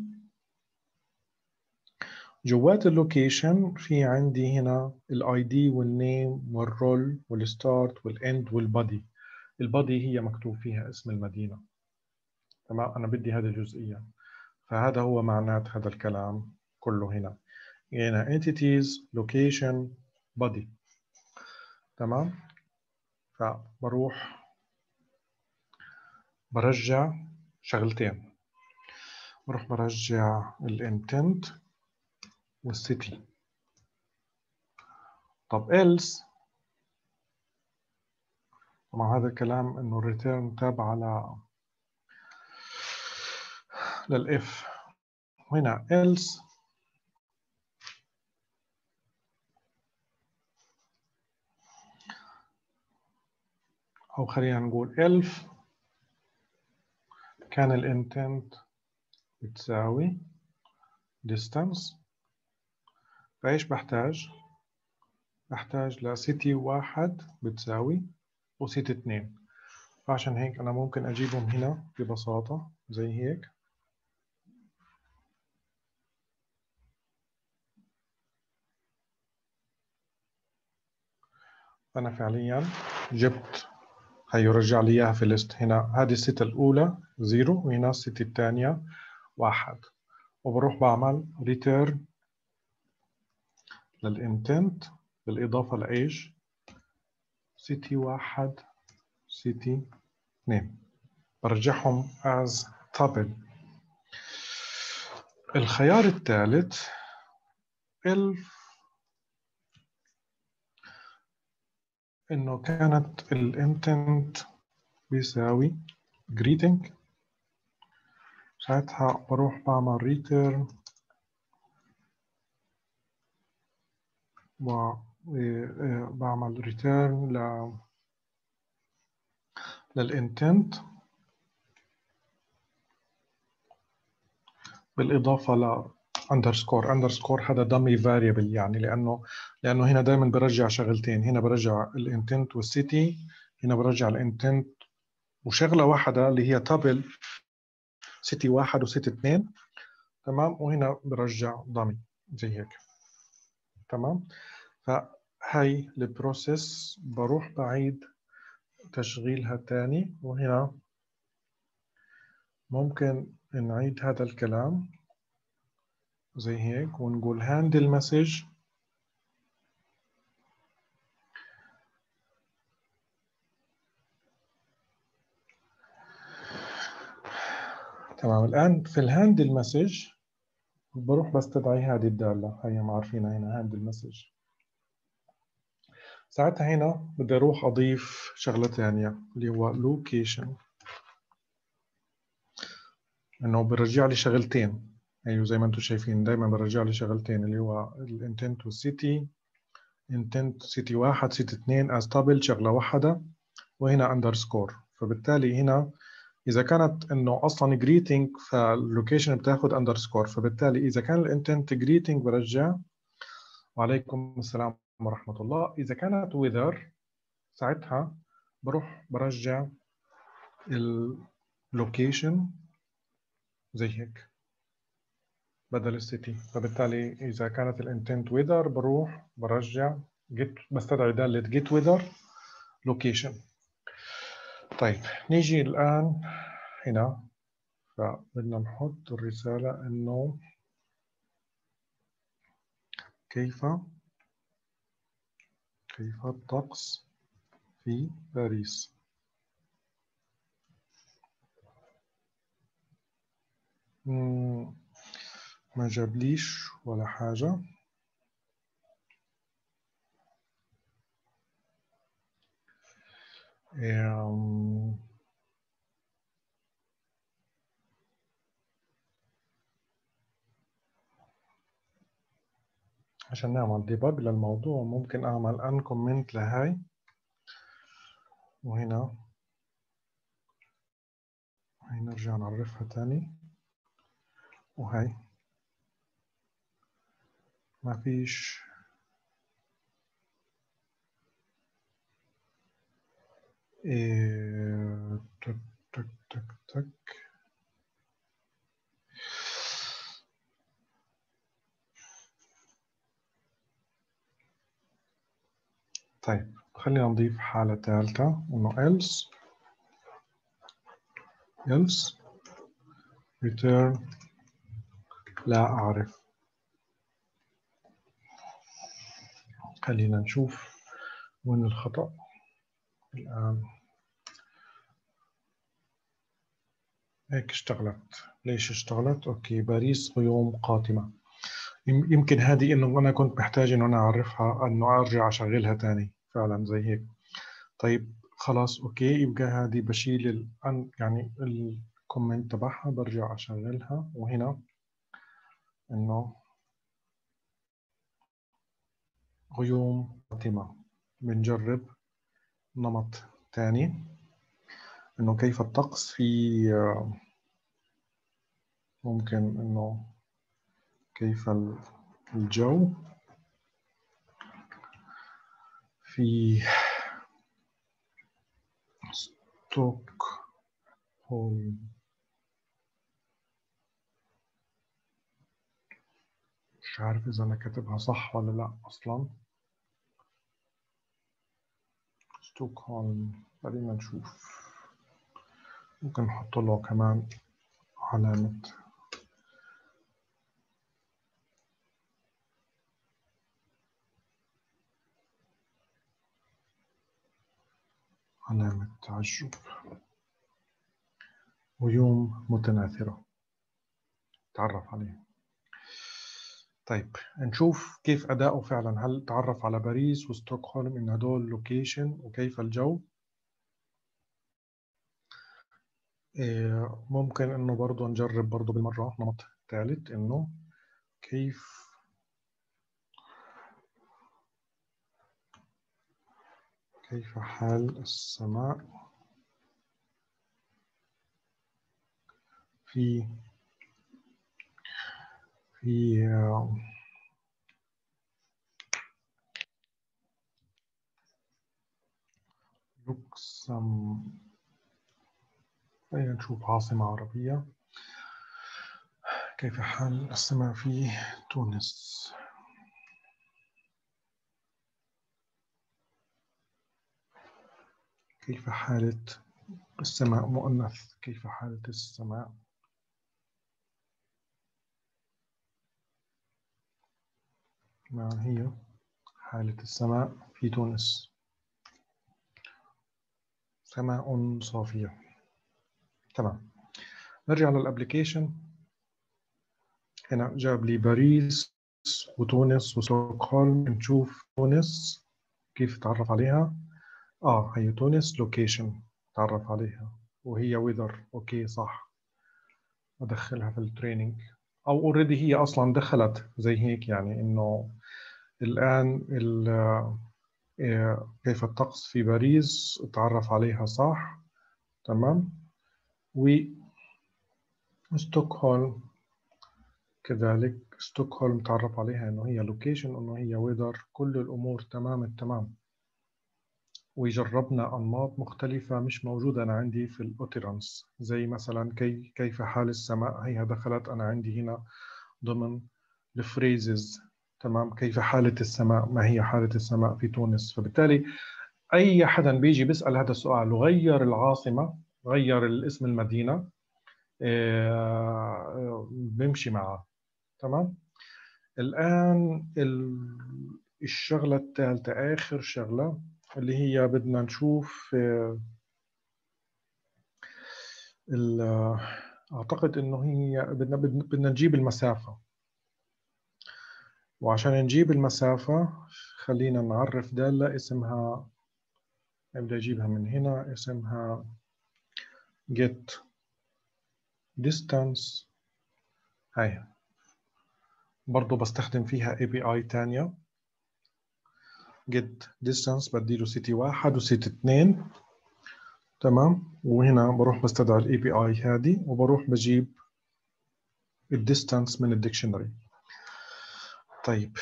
Speaker 1: جوات اللوكيشن في عندي هنا الاي دي والنيم والرول والستارت والاند والبادي. البادي هي مكتوب فيها اسم المدينة. تمام، أنا بدي هذه الجزئية. فهذا هو معنات هذا الكلام كله هنا. هنا entities location body. تمام. فبروح برجع شغلتين، بروح برجع الانتنت والسيتي. طب else، طبعا هذا الكلام انه الريتيرن تابع على للاف. هنا else او خلينا نقول if كان الانتنت بتساوي distance، فايش بحتاج؟ بحتاج لسيتي واحد بتساوي وسيتي اثنين. فعشان هيك أنا ممكن أجيبهم هنا ببساطة زي هيك. أنا فعليا جبت، هيرجع لي إياها في الليست. هنا هذه السيتي الأولى زيرو، وهنا السيتي الثانية واحد، وبروح بعمل ريتيرن للإنتنت بالإضافة لإيش؟ سيتي واحد سيتي اثنين، برجعهم as tuple. الخيار الثالث elf إنه كانت الانتنت بيساوي greeting، ساعتها بروح بعمل return وبعمل return ل للانتنت بالإضافة ل underscore. underscore هذا dummy variable، يعني لأنه لأنه هنا دائما برجع شغلتين، هنا برجع الانتنت والسيتي، هنا برجع الانتنت وشغلة واحدة اللي هي تابل سيتي واحد وسيتي اثنين. تمام، وهنا برجع dummy زي هيك. تمام. فهي البروسيس بروح بعيد تشغيلها تاني، وهنا ممكن نعيد هذا الكلام زي هيك ونقول handle message تمام. الآن في الهاندل مسج بروح بستدعي هذه الدالة، هي ما عارفينها هنا هاندل مسج. ساعتها هنا بدي أروح أضيف شغلة ثانية اللي هو location، إنه برجع لي شغلتين. أيوه زي ما أنتم شايفين دايما برجع لي شغلتين اللي هو الانتنت والسيتي. انتنت سيتي واحد سيتي اثنين as table شغلة واحدة، وهنا underscore. فبالتالي هنا إذا كانت إنه أصلاً greeting فاللوكيشن بتاخد underscore، فبالتالي إذا كان الانتنت greeting برجع وعليكم السلام ورحمة الله. إذا كانت weather ساعتها بروح برجع اللوكيشن زي هيك بدل السيتي. فبالتالي إذا كانت الانتنت weather بروح برجع get، بستدعي دالة get weather location. طيب نيجي الآن هنا، فبدنا نحط الرسالة إنه كيف كيف الطقس في باريس. ما جابليش ولا حاجة. عشان نعمل ديباج للموضوع ممكن أعمل ان كومنت لهاي، وهنا هاي نرجع نعرفها تاني، وهاي ما فيش إيه... تك تك تك تك. طيب خلينا نضيف حالة ثالثة إنه else else return لا أعرف. خلينا نشوف وين الخطأ الآن. هيك اشتغلت. ليش اشتغلت؟ أوكي، باريس غيوم قاتمة. يمكن هذه إنه أنا كنت محتاج إنه أنا أعرفها، إنه أرجع أشغلها تاني فعلا زي هيك. طيب خلاص أوكي، يبقى هذه بشيل ال يعني الكومنت تبعها، برجع أشغلها. وهنا إنه غيوم قاتمة. بنجرب نمط تاني، إنه كيف الطقس في، ممكن إنه كيف الجو في ستوكهولم. مش عارف إذا أنا كاتبها صح ولا لا أصلا. ستوكهولم، خلينا نشوف. ممكن نحط له كمان علامة علامة تعجب. غيوم متناثرة، تعرف عليه. طيب نشوف كيف أداؤه فعلا. هل تعرف على باريس وستوكهولم إن هدول لوكيشن، وكيف الجو؟ إيه، ممكن إنه برضه نجرب برضه بالمرة نمط ثالث، إنه كيف كيف حال السماء في في لوكسم. خلينا نشوف عاصمة عربية. كيف حال السماء في تونس؟ كيف حالة السماء مؤنث؟ كيف حالة السماء؟ ما هي حالة السماء في تونس؟ سماء صافية. تمام. نرجع للأبليكيشن. هنا جاب لي باريس وتونس وستوكهولم. نشوف تونس كيف تعرف عليها. آه هي تونس لوكيشن تعرف عليها، وهي ويذر. أوكي صح، أدخلها في التريننج، أو أوريدي هي أصلا دخلت زي هيك. يعني إنه الآن كيف الطقس في باريس تعرف عليها صح. تمام. وستوكهولم كذلك. ستوكهولم تعرف عليها إنه هي لوكيشن، إنه هي ويذر، كل الأمور تمام التمام. وجربنا أنماط مختلفة مش موجودة أنا عندي في الأوتيرانس، زي مثلا كي كيف حال السماء. هي دخلت أنا عندي هنا ضمن الفريزز. تمام. كيف حالة السماء، ما هي حالة السماء في تونس. فبالتالي أي حدا بيجي بيسأل هذا السؤال وغير العاصمة، غير الاسم المدينة، بمشي معه. تمام. الآن الشغلة الثالثة، آخر شغلة، اللي هي بدنا نشوف أعتقد إنه هي بدنا بدنا نجيب المسافة. وعشان نجيب المسافة خلينا نعرف دالة اسمها، بدي أجيبها من هنا، اسمها get distance. هاي برضو بستخدم فيها إيه بي آي تانية. get distance بديله سيتي واحد وسيتي اثنين. تمام. وهنا بروح بستدعي الاي بي اي هذه، وبروح بجيب الديستانس من الديكشنري. طيب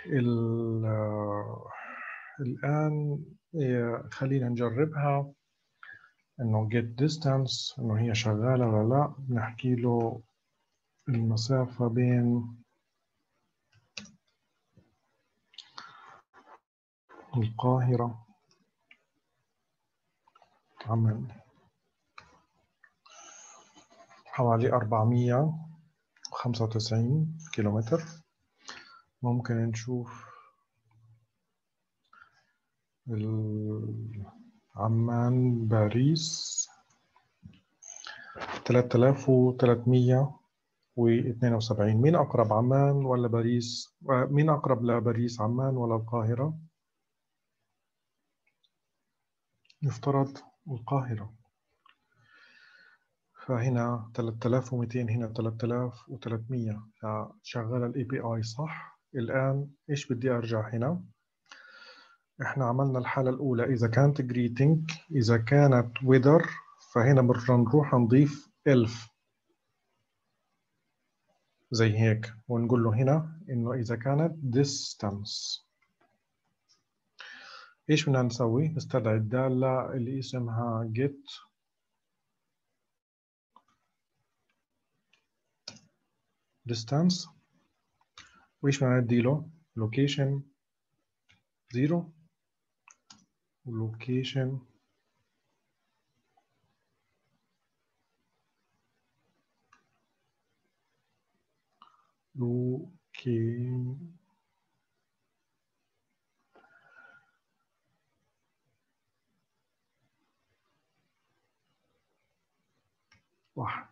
Speaker 1: الآن خلينا نجربها، إنه get distance إنه هي شغالة ولا لا. نحكي له المسافة بين القاهرة عمان. حوالي أربعمية وخمسة وتسعين كيلومتر. ممكن نشوف عمان باريس ثلاثة آلاف وثلاثمية واثنين وسبعين. مين أقرب، عمان ولا باريس؟ مين أقرب لباريس، عمان ولا القاهرة؟ يفترض القاهرة. فهنا ثلاثة آلاف ومئتين، هنا ثلاثة آلاف وثلاثمية، فشغال الاي بي اي صح. الآن إيش بدي أرجع هنا؟ إحنا عملنا الحالة الأولى إذا كانت greeting، إذا كانت weather فهنا بدنا نروح نضيف ألف زي هيك، ونقول له هنا إنه إذا كانت distance. إيش بدنا نسوي؟ نستدعي الدالة اللي اسمها get distance، وإيش بدنا نديله؟ location zero location location واحد.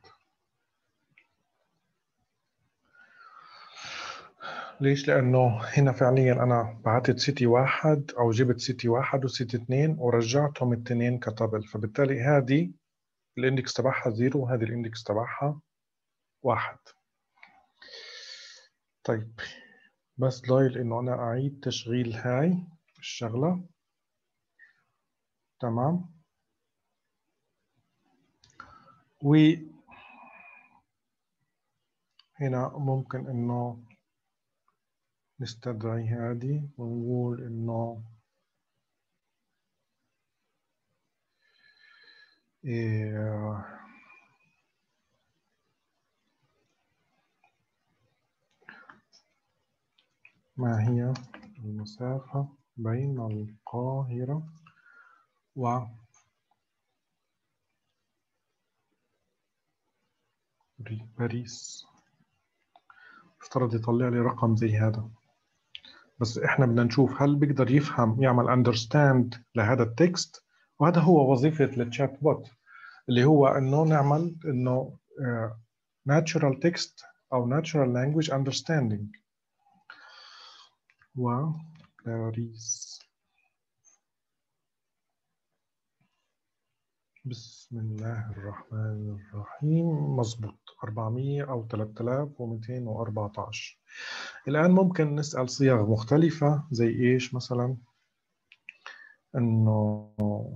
Speaker 1: ليش؟ لأنه هنا فعليا أنا بعتت سيتي واحد أو جبت سيتي واحد وسيتي اثنين ورجعتهم الاثنين كطبل، فبالتالي هذه الاندكس تبعها زيرو وهذه الاندكس تبعها واحد. طيب بس ضايل إنه أنا أعيد تشغيل هاي الشغلة. تمام. وهنا ممكن إنه نستدعي هذه ونقول إنه إيه ما هي المسافة بين القاهرة و باريس؟ افترض يطلع لي رقم زي هذا، بس احنا بدنا نشوف هل بيقدر يفهم يعمل understand لهذا التكست. وهذا هو وظيفة التشات بوت، اللي هو انه نعمل انه uh, natural text او natural language understanding. وباريس. بسم الله الرحمن الرحيم. مظبوط، أربعمية أو ثلاثة آلاف ومئتين وأربعة عشر. الآن ممكن نسأل صيغ مختلفة زي إيش مثلا؟ إنه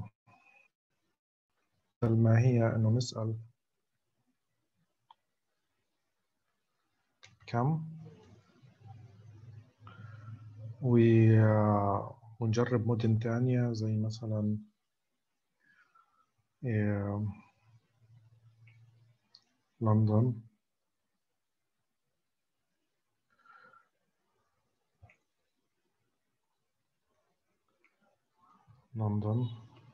Speaker 1: ما هي إنه نسأل كم و... ونجرب مدن تانية زي مثلا إيه... لندن. لندن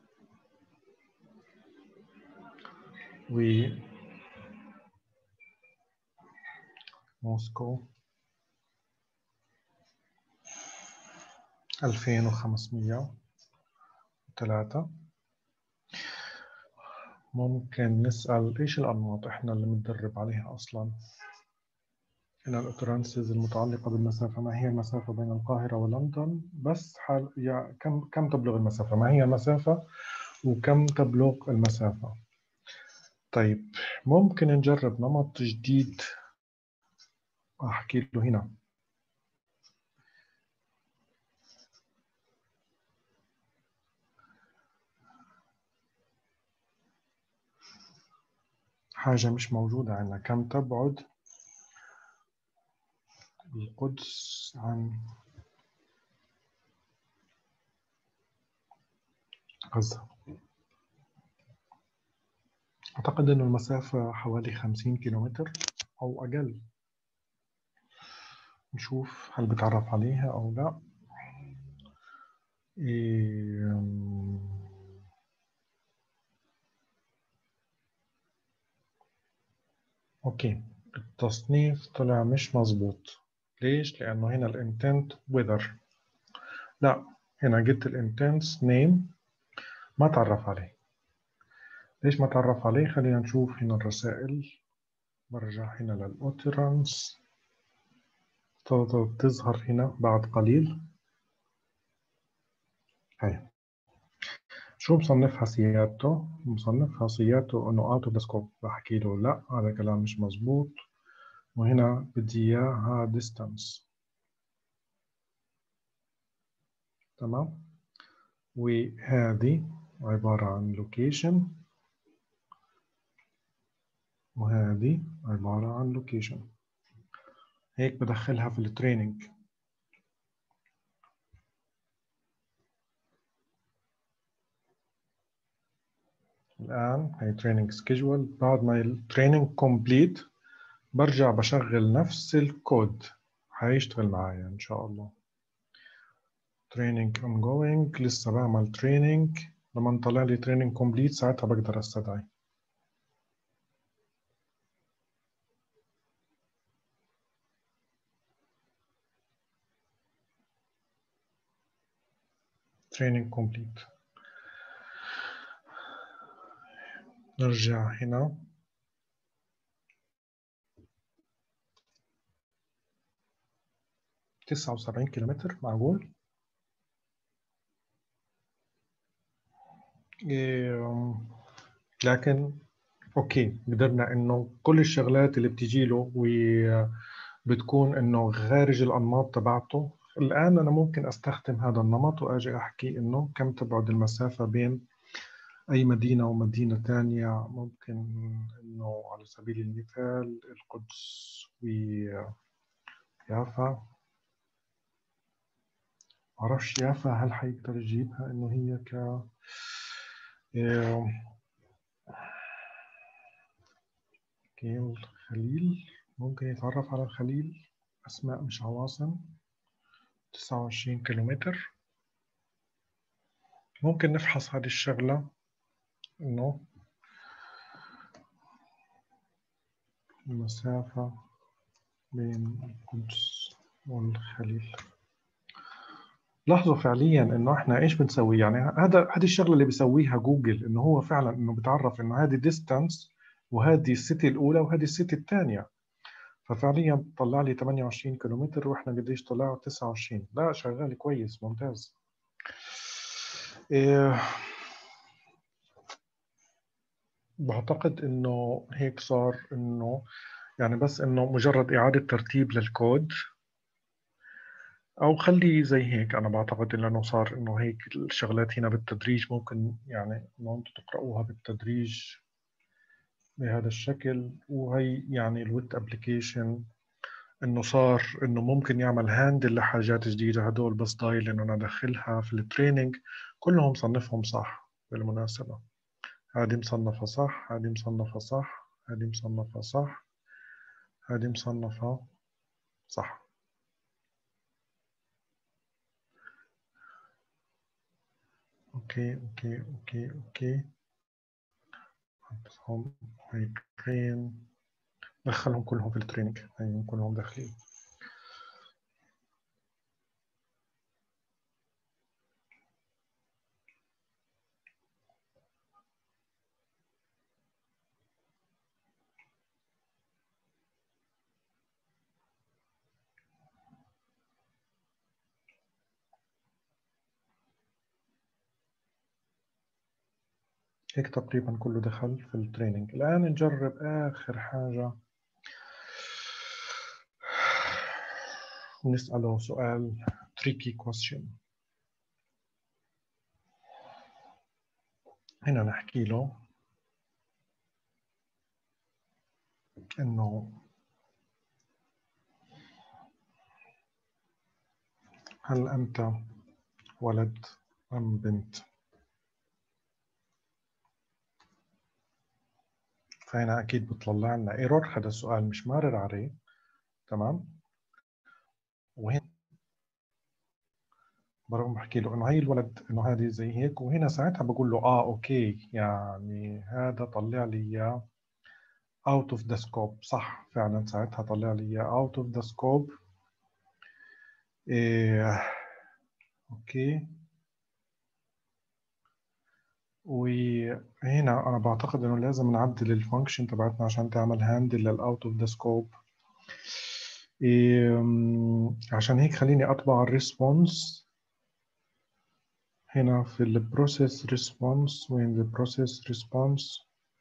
Speaker 1: و موسكو ألفين وخمسمية وثلاثة. ممكن نسأل إيش الأنماط إحنا اللي متدرب عليها أصلا. هنا الأوترانسز المتعلقة بالمسافة. ما هي المسافة بين القاهرة ولندن؟ بس حال يعني كم كم تبلغ المسافة؟ ما هي المسافة وكم تبلغ المسافة؟ طيب ممكن نجرب نمط جديد. أحكي له هنا حاجة مش موجودة عندنا. كم تبعد القدس عن غزة؟ أعتقد أن المسافة حوالي خمسين كيلومتر أو أقل. نشوف هل بتعرف عليها أو لا. إيه... اوكي، التصنيف طلع مش مظبوط. ليش؟ لأنه هنا الانتنت whether، لا هنا قلت الانتنت نيم ما تعرف عليه. ليش ما تعرف عليه؟ خلينا نشوف هنا الرسائل. برجع هنا للأوترانس، تظهر هنا بعد قليل. هاي شو مصنفها سيادته؟ مصنفها سيادته انه اوت اوف ذا سكوب. بحكي له لا هذا كلام مش مزبوط، وهنا بدي اياها ديستانس. تمام. وهذه عبارة عن لوكيشن، وهذه عبارة عن لوكيشن. هيك بدخلها في التريننج. الآن هي تريننج سكيجول. بعد ما التريننج كومبليت برجع بشغل نفس الكود، هيشتغل معايا إن شاء الله. تريننج ongoing، لسه بعمل تريننج. لما طلع لي تريننج كومبليت ساعتها بقدر استدعي. تريننج كومبليت. نرجع هنا. تسعة وسبعين كيلومتر معقول؟ إيه، لكن اوكي قدرنا انه كل الشغلات اللي بتجي له وبتكون انه خارج الانماط تبعته. الان انا ممكن استخدم هذا النمط واجي احكي انه كم تبعد المسافة بين اي مدينة ومدينة تانية. ممكن انه على سبيل المثال القدس ويافا. معرفش يافا هل حيقدر يجيبها انه هي ك إيه، الخليل. ممكن يتعرف على الخليل. أسماء مش عواصم. تسعة وعشرين كيلومتر. ممكن نفحص هذه الشغلة إنه المسافة بين القدس والخليل. لاحظوا فعليا إنه إحنا إيش بنسوي. يعني هذا هذه الشغلة اللي بيسويها جوجل، إنه هو فعلا إنه بتعرف إنه هذه ديستانس وهذه السيتي الأولى وهذه السيتي الثانية. ففعليا طلع لي ثمانية وعشرين كيلومتر وإحنا قديش طلعوا؟ تسعة وعشرين. لا شغال كويس ممتاز. إيه، بعتقد إنه هيك صار إنه يعني بس إنه مجرد إعادة ترتيب للكود، أو خليه زي هيك. أنا بعتقد إنه صار إنه هيك الشغلات هنا بالتدريج. ممكن يعني إنه أنتم تقرأوها بالتدريج بهذا الشكل. وهي يعني الويت أبليكيشن إنه صار إنه ممكن يعمل هاندل لحاجات جديدة. هدول بس ضايل إنه ندخلها في التريننج. كلهم صنفهم صح بالمناسبة. هذه مصنفة صح، هذه مصنفة صح، هذه مصنفة صح، هذه مصنفة صح. اوكي اوكي اوكي اوكي. هم هيكين دخلهم كلهم في التريننج. هيهم كلهم داخلين. هيك تقريبا كله دخل في التريننج. الآن نجرب آخر حاجة. نسأله سؤال tricky question. هنا نحكي له إنه هل أنت ولد أم بنت؟ فهنا أكيد بتطلع لنا ايرور. هذا السؤال مش مارر عليه. تمام. وهنا برغم بحكي له انه هي الولد انه هذه زي هيك، وهنا ساعتها بقول له اه اوكي يعني هذا طلع لي اياه out of the scope. صح فعلا ساعتها طلع لي إياه out of the scope. إيه. اوكي. وهنا انا بعتقد انه لازم نعدل الفانكشن تبعتنا عشان تعمل هاندل للاوت اوف ذا سكوب. عشان هيك خليني اطبع الريسبونس هنا في البروسيس ريسبونس. وين البروسيس ريسبونس؟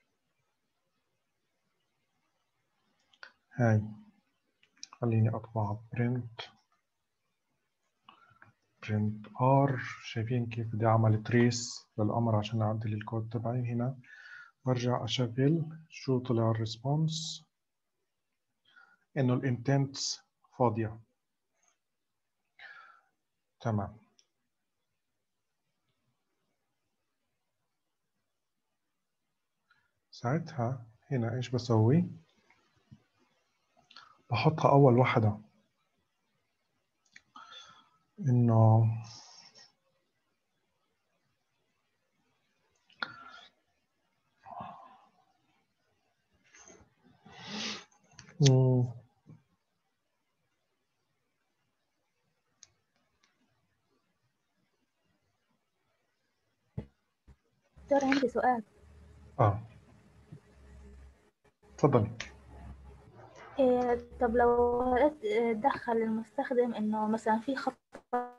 Speaker 1: هاي خليني اطبع print print r. شايفين كيف بدي اعمل تريس للامر عشان اعدل الكود تبعي. هنا برجع اشغل شو طلع الريسبونس، انه الانتنتس فاضيه. تمام. ساعتها هنا ايش بسوي؟ بحطها اول واحدة، انه مم.
Speaker 2: دكتور عندي سؤال.
Speaker 1: اه تفضلي.
Speaker 2: إيه طب لو دخل المستخدم انه مثلا في خطأ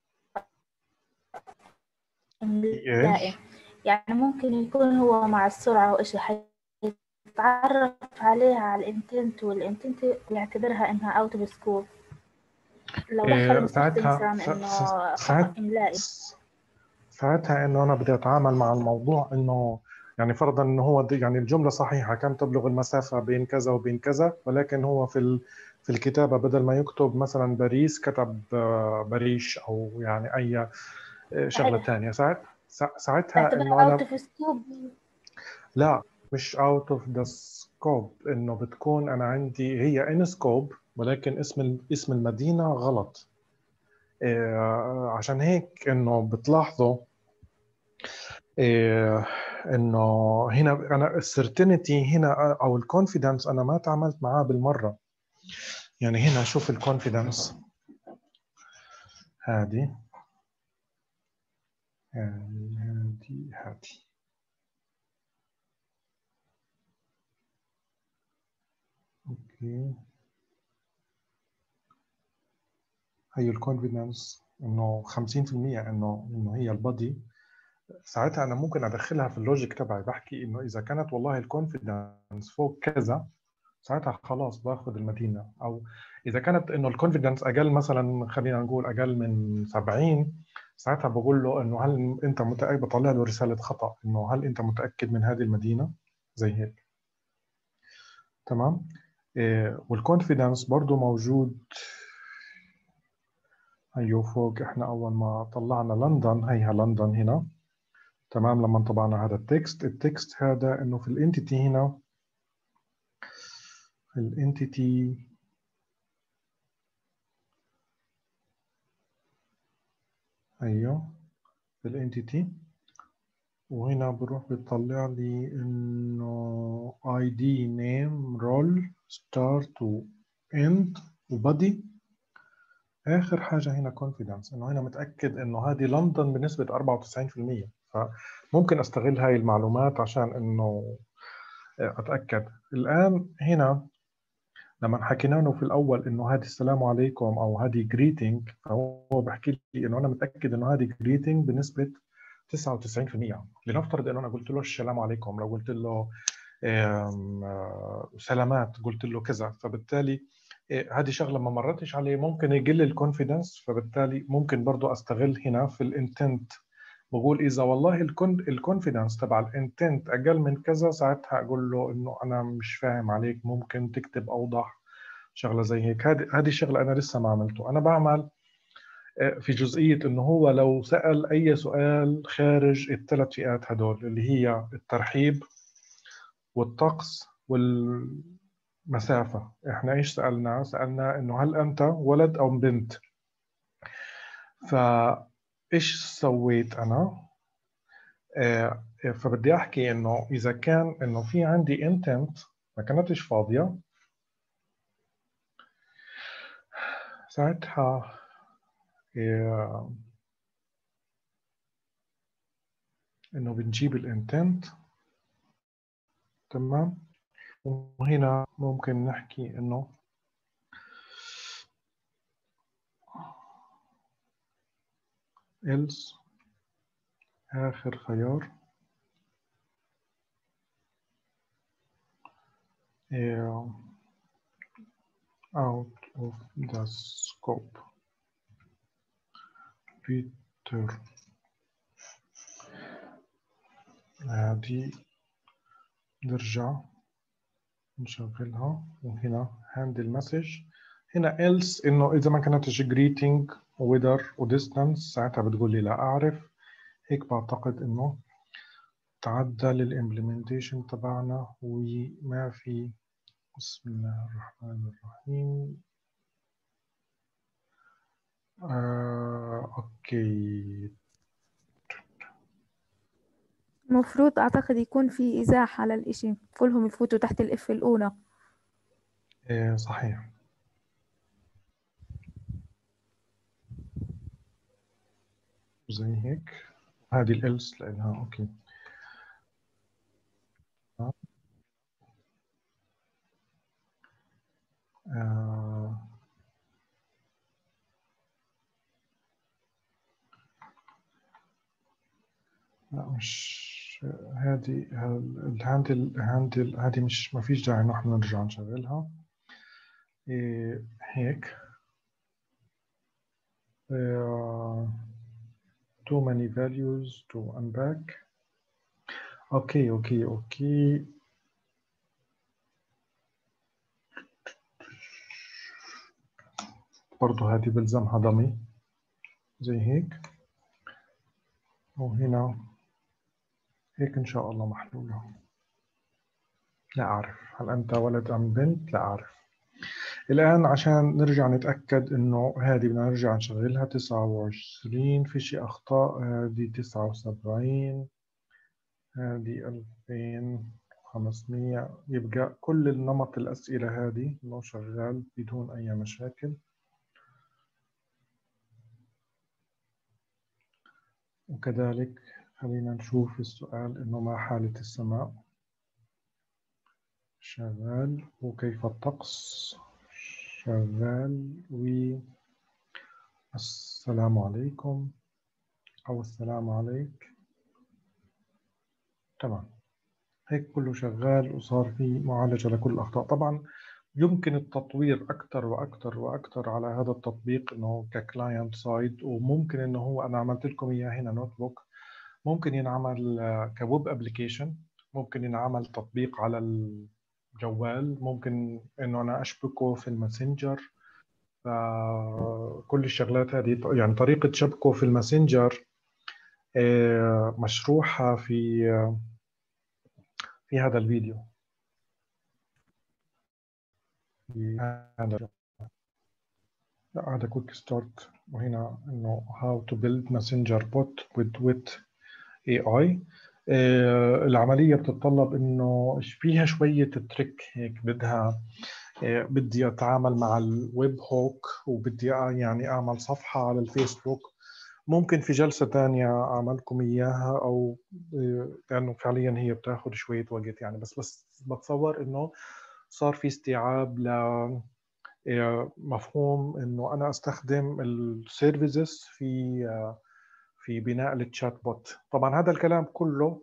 Speaker 2: املائي،
Speaker 1: ايش؟
Speaker 2: يعني ممكن يكون هو مع السرعة وإشي حيتعرف عليها على الانتنت، والانتنت يعتبرها انها اوت اوف سكوب. لو دخل
Speaker 1: إيه
Speaker 2: المستخدم
Speaker 1: ساعتها
Speaker 2: مثلا انه خطأ
Speaker 1: ساعت
Speaker 2: املائي.
Speaker 1: ساعتها انه انا بدي اتعامل مع الموضوع انه يعني فرضا انه هو دي يعني الجملة صحيحة، كم تبلغ المسافة بين كذا وبين كذا، ولكن هو في ال... في الكتابة بدل ما يكتب مثلا باريس كتب آه، باريش، او يعني اي آه، شغلة
Speaker 2: صحيح،
Speaker 1: ثانية. ساعت سا- ساعتها
Speaker 2: تعتبرها
Speaker 1: انه
Speaker 2: اوت
Speaker 1: انا
Speaker 2: اوف سكوب.
Speaker 1: لا، مش out of the scope. انه بتكون انا عندي هي in scope، ولكن اسم اسم المدينة غلط. إيه عشان هيك انه بتلاحظوا إيه انه هنا انا السيرتينتي هنا او الكونفيدنس انا ما تعاملت معاه بالمرة. يعني هنا شوف الكونفيدنس هذه هذه هذه اوكي. هي الكونفيدنس انه خمسين بالمية انه انه هي البادي. ساعتها انا ممكن ادخلها في اللوجيك تبعي، بحكي انه اذا كانت والله الكونفيدنس فوق كذا ساعتها خلاص باخذ المدينه. او اذا كانت انه الكونفيدنس اقل، مثلا خلينا نقول اقل من سبعين، ساعتها بقول له انه هل انت متاكد، بطلع له رساله خطا انه هل انت متاكد من هذه المدينه، زي هيك. تمام. إيه والكونفيدنس برضه موجود. هيو فوق احنا اول ما طلعنا لندن، هيها لندن هنا. تمام. لما طبعنا هذا التكست، التكست هذا انه في الانتيتي هنا، في الانتيتي ايوه في الانتيتي، وهنا بروح بيطلع لي انه اي دي نيم رول ستارت واند وبادي. اخر حاجه هنا كونفيدنس، انه هنا متاكد انه هذه لندن بنسبه أربعة وتسعين بالمية. فممكن استغل هاي المعلومات عشان انه اتاكد. الان هنا لما حكينا له في الاول انه هذه السلام عليكم او هذه جريتنج، فهو بحكي لي انه انا متاكد انه هذه جريتنج بنسبه تسعة وتسعين بالمية. لنفترض انه انا قلت له السلام عليكم، لو قلت له آم، آه، سلامات، قلت له كذا، فبالتالي آه، هذه شغله ما مرتش عليه، ممكن يقل الكونفيدنس. فبالتالي ممكن برضو استغل هنا في الانتنت، بقول اذا والله الكونفيدنس تبع الانتنت اقل من كذا، ساعتها اقول له انه انا مش فاهم عليك، ممكن تكتب اوضح، شغله زي هيك. هذه هذه الشغله انا لسه ما عملته. انا بعمل آه، في جزئيه انه هو لو سال اي سؤال خارج الثلاث فئات هدول، اللي هي الترحيب والطقس والمسافه، احنا ايش سالنا؟ سالنا انه هل انت ولد او بنت. فايش سويت انا؟ آه، فبدي احكي انه اذا كان انه في عندي intent ما كانتش فاضية، ساعتها إيه إنه بنجيب الانتنت. تمام. وهنا ممكن نحكي إنه else آخر خيار إيه out of the scope return. هذه نرجع نشغلها، وهنا handle message. هنا else إنه إذا ما كانتش greeting weather و distance ساعتها بتقول لي لا أعرف. هيك بعتقد إنه تعدى للإمبلمنتيشن تبعنا وما في. بسم الله الرحمن الرحيم. آه، أوكي.
Speaker 3: المفروض أعتقد يكون في إزاحة على الإشي، كلهم يفوتوا تحت الإف الأولى.
Speaker 1: إيه صحيح. زي هيك. هذه الإلس لأنها أوكي. آه. لا مش هذه الهاندل هاندل هذه مش ما فيش داعي نحن نرجع نشغلها. إيه هيك. إيه too many values to unpack. اوكي اوكي اوكي. برضو هذه بلزمها ضمي زي هيك، وهنا هيك إن شاء الله محلولة. لا أعرف هل أنت ولد أم بنت، لا أعرف. الآن عشان نرجع نتأكد إنه هذه بدنا نرجع نشغلها. تسعة وعشرين في شي أخطاء. هذه تسعة وسبعين، هذه ألفين وخمسمية. يبقى كل النمط الأسئلة هذه إنه شغال بدون أي مشاكل. وكذلك خلينا نشوف السؤال إنه ما حالة السماء. شغال. وكيف الطقس شغال. والسلام عليكم أو السلام عليك. تمام. هيك كله شغال وصار في معالجة لكل الأخطاء. طبعا يمكن التطوير أكثر وأكثر وأكثر على هذا التطبيق إنه ككلاينت سايد، وممكن إنه هو أنا عملت لكم إياه هنا نوت بوك، ممكن ينعمل كويب أبليكيشن، ممكن ينعمل تطبيق على الجوال، ممكن إنه أنا أشبكه في الماسنجر. فكل الشغلات هذه يعني طريقة شبكه في الماسنجر مشروحة في في هذا الفيديو. هذا هذا كويك ستارت. وهنا إنه how to build messenger bot with with إيه آي. العملية بتتطلب إنه فيها شوية تريك هيك. بدها بدي أتعامل مع الويب هوك، وبدي يعني أعمل صفحة على الفيسبوك. ممكن في جلسة تانية أعملكم إياها، أو لأنه فعليا هي بتاخد شوية وقت يعني. بس بس بتصور إنه صار في استيعاب لمفهوم إنه أنا أستخدم السيرفيسز في في بناء التشات بوت. طبعا هذا الكلام كله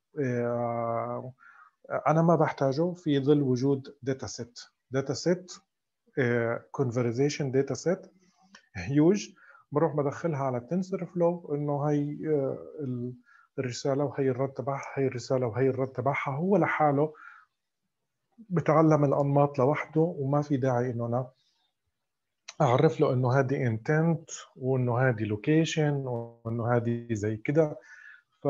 Speaker 1: أنا ما بحتاجه في ظل وجود داتا سيت. داتا سيت conversation داتا سيت هيوج. بروح بدخلها على التنسر فلو إنه هي الرسالة وهي الرد تبعها، هي الرسالة وهي الرد تبعها. هو لحاله بتعلم الأنماط لوحده، وما في داعي إنه أنا أعرف له إنه هذه intent وإنه هذه location وإنه هذه زي كده. ف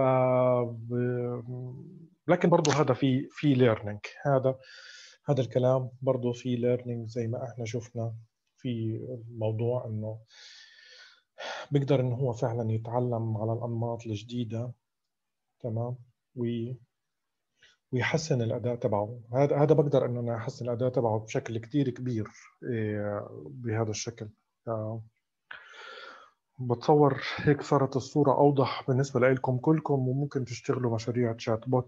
Speaker 1: لكن برضو هذا في في learning. هذا هذا الكلام برضو في learning زي ما احنا شفنا في الموضوع إنه بيقدر إنه هو فعلا يتعلم على الأنماط الجديدة. تمام. و ويحسن الأداء تبعه. هذا هذا بقدر إنه أنا أحسن الأداء تبعه بشكل كتير كبير بهذا الشكل. بتصور هيك صارت الصورة أوضح بالنسبة لكم كلكم، وممكن تشتغلوا مشاريع تشات بوت.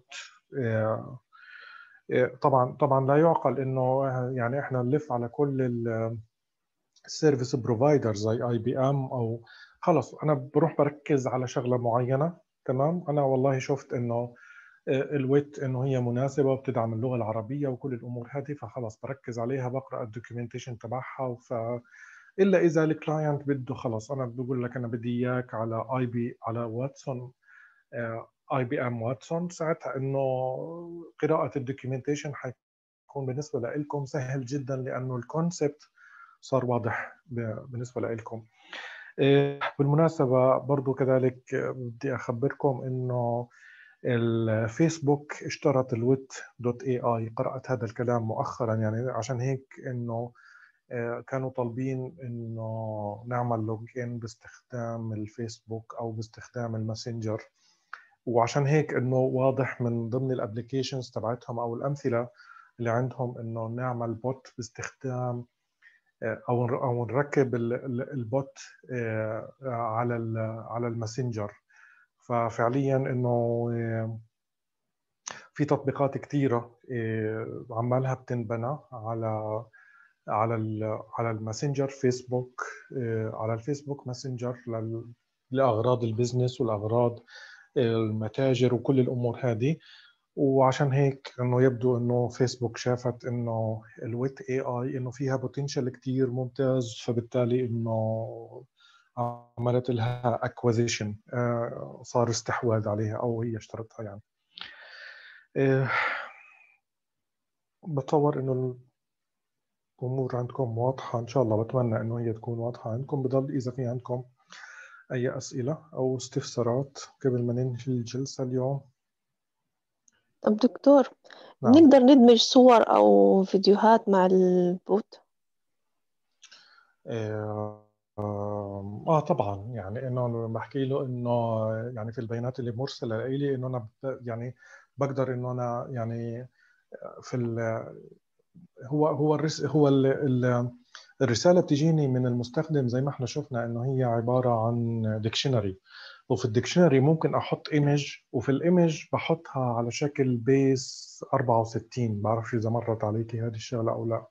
Speaker 1: طبعا طبعا لا يعقل إنه يعني إحنا نلف على كل السيرفيس بروفايدر زي اي بي ام، او خلص انا بروح بركز على شغله معينه. تمام، انا والله شفت انه الويت انه هي مناسبه وبتدعم اللغه العربيه وكل الامور هذه، فخلص بركز عليها، بقرا الدوكيومنتيشن تبعها. ف الا اذا الكلاينت بده خلص، انا بقول لك انا بدي اياك على اي بي على واتسون اي بي ام واتسون، ساعتها انه قراءه الدوكيومنتيشن حيكون بالنسبه لكم سهل جدا، لانه الكونسبت صار واضح بالنسبه لكم. بالمناسبه برضو كذلك بدي اخبركم انه الفيسبوك اشترت الويت دوت اي اي. قرأت هذا الكلام مؤخرا، يعني عشان هيك انه كانوا طالبين انه نعمل لوجين باستخدام الفيسبوك او باستخدام الماسنجر، وعشان هيك انه واضح من ضمن الابليكيشنز تبعتهم او الامثله اللي عندهم انه نعمل بوت باستخدام او او نركب البوت على على الماسنجر. ففعليا انه في تطبيقات كثيره عمالها بتنبنى على على على الماسنجر فيسبوك، على الفيسبوك ماسنجر لاغراض البزنس والاغراض المتاجر وكل الامور هذه. وعشان هيك انه يبدو انه فيسبوك شافت انه الويت اي اي انه فيها بوتنشل كتير ممتاز، فبالتالي انه عملت لها اكوزيشن، صار استحواذ عليها او هي اشترتها يعني. بتصور انه الامور عندكم واضحه ان شاء الله، بتمنى انه هي تكون واضحه عندكم. بضل اذا في عندكم اي اسئله او استفسارات قبل ما ننهي الجلسه اليوم.
Speaker 4: طب دكتور،
Speaker 1: نعم.
Speaker 4: نقدر ندمج صور أو فيديوهات مع البوت؟
Speaker 1: آه, آه طبعا، يعني إنه بحكي له إنه يعني في البيانات اللي مرسلة لي إنه أنا يعني بقدر إنه أنا يعني في ال هو هو الرس هو ال ال الرسالة بتجيني من المستخدم زي ما احنا شفنا إنه هي عبارة عن ديكشنري، وفي الديكشنري ممكن أحط إيمج، وفي الإيمج بحطها على شكل بيس أربعة وستين. بعرفش إذا مرت عليكي هذه الشغلة أو لا.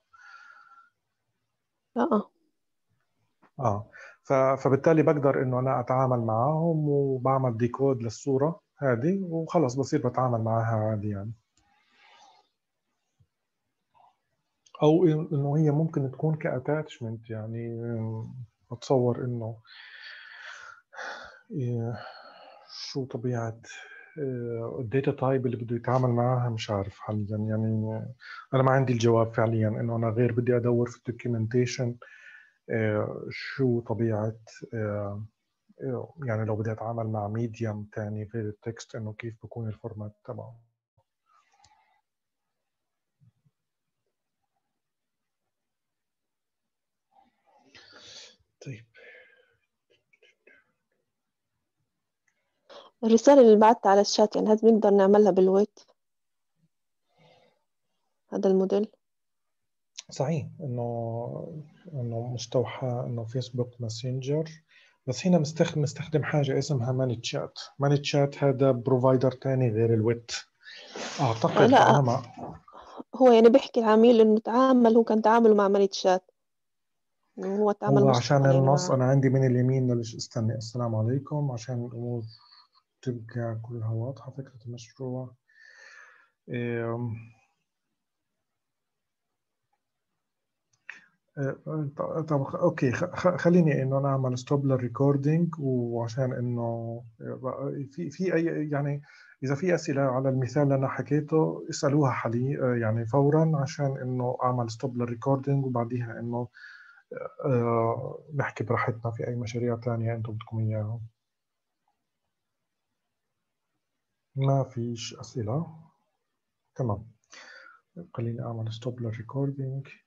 Speaker 4: لا.
Speaker 1: اه فبالتالي بقدر انه انا اتعامل معاهم وبعمل ديكود للصوره هذه وخلص بصير بتعامل معها عادي يعني. او انه هي ممكن تكون كاتاتشمنت، يعني اتصور انه شو طبيعه الداتا تايب اللي بده يتعامل معها، مش عارف حاليا يعني. انا ما عندي الجواب فعليا، انه انا غير بدي ادور في الدوكيومنتيشن شو طبيعه، يعني لو بدي اتعامل مع ميديم تاني غير التكست انه كيف بكون الفورمات تبعه. طيب،
Speaker 4: الرسالة اللي بعتها على الشات يعني هذا نقدر نعملها بالويت، هذا الموديل؟
Speaker 1: صحيح انه انه مستوحى انه فيسبوك ماسنجر، بس هنا مستخدم مستخدم حاجه اسمها ماني تشات. ماني تشات هذا بروفايدر تاني غير الويت اعتقد.
Speaker 4: آه لا،
Speaker 1: انا ما
Speaker 4: هو يعني بيحكي العميل إنه تعامل، هو كان تعامله مع ماني شات، إنه هو تعامل
Speaker 1: هو عشان
Speaker 4: مسبقا يعني
Speaker 1: النص
Speaker 4: مع.
Speaker 1: انا عندي من اليمين للش استني. السلام عليكم، عشان الامور تبقى كلها واضحه. فكره المشروع إيه... طب اوكي، خليني انه نعمل ستوب للريكوردينج، وعشان انه في في اي يعني اذا في اسئله على المثال اللي انا حكيته اسالوها حالي يعني فورا، عشان انه اعمل ستوب للريكوردينج، وبعديها انه نحكي براحتنا في اي مشاريع ثانيه انتم بدكم اياها. ما فيش اسئله؟ تمام، خليني اعمل ستوب للريكوردينج.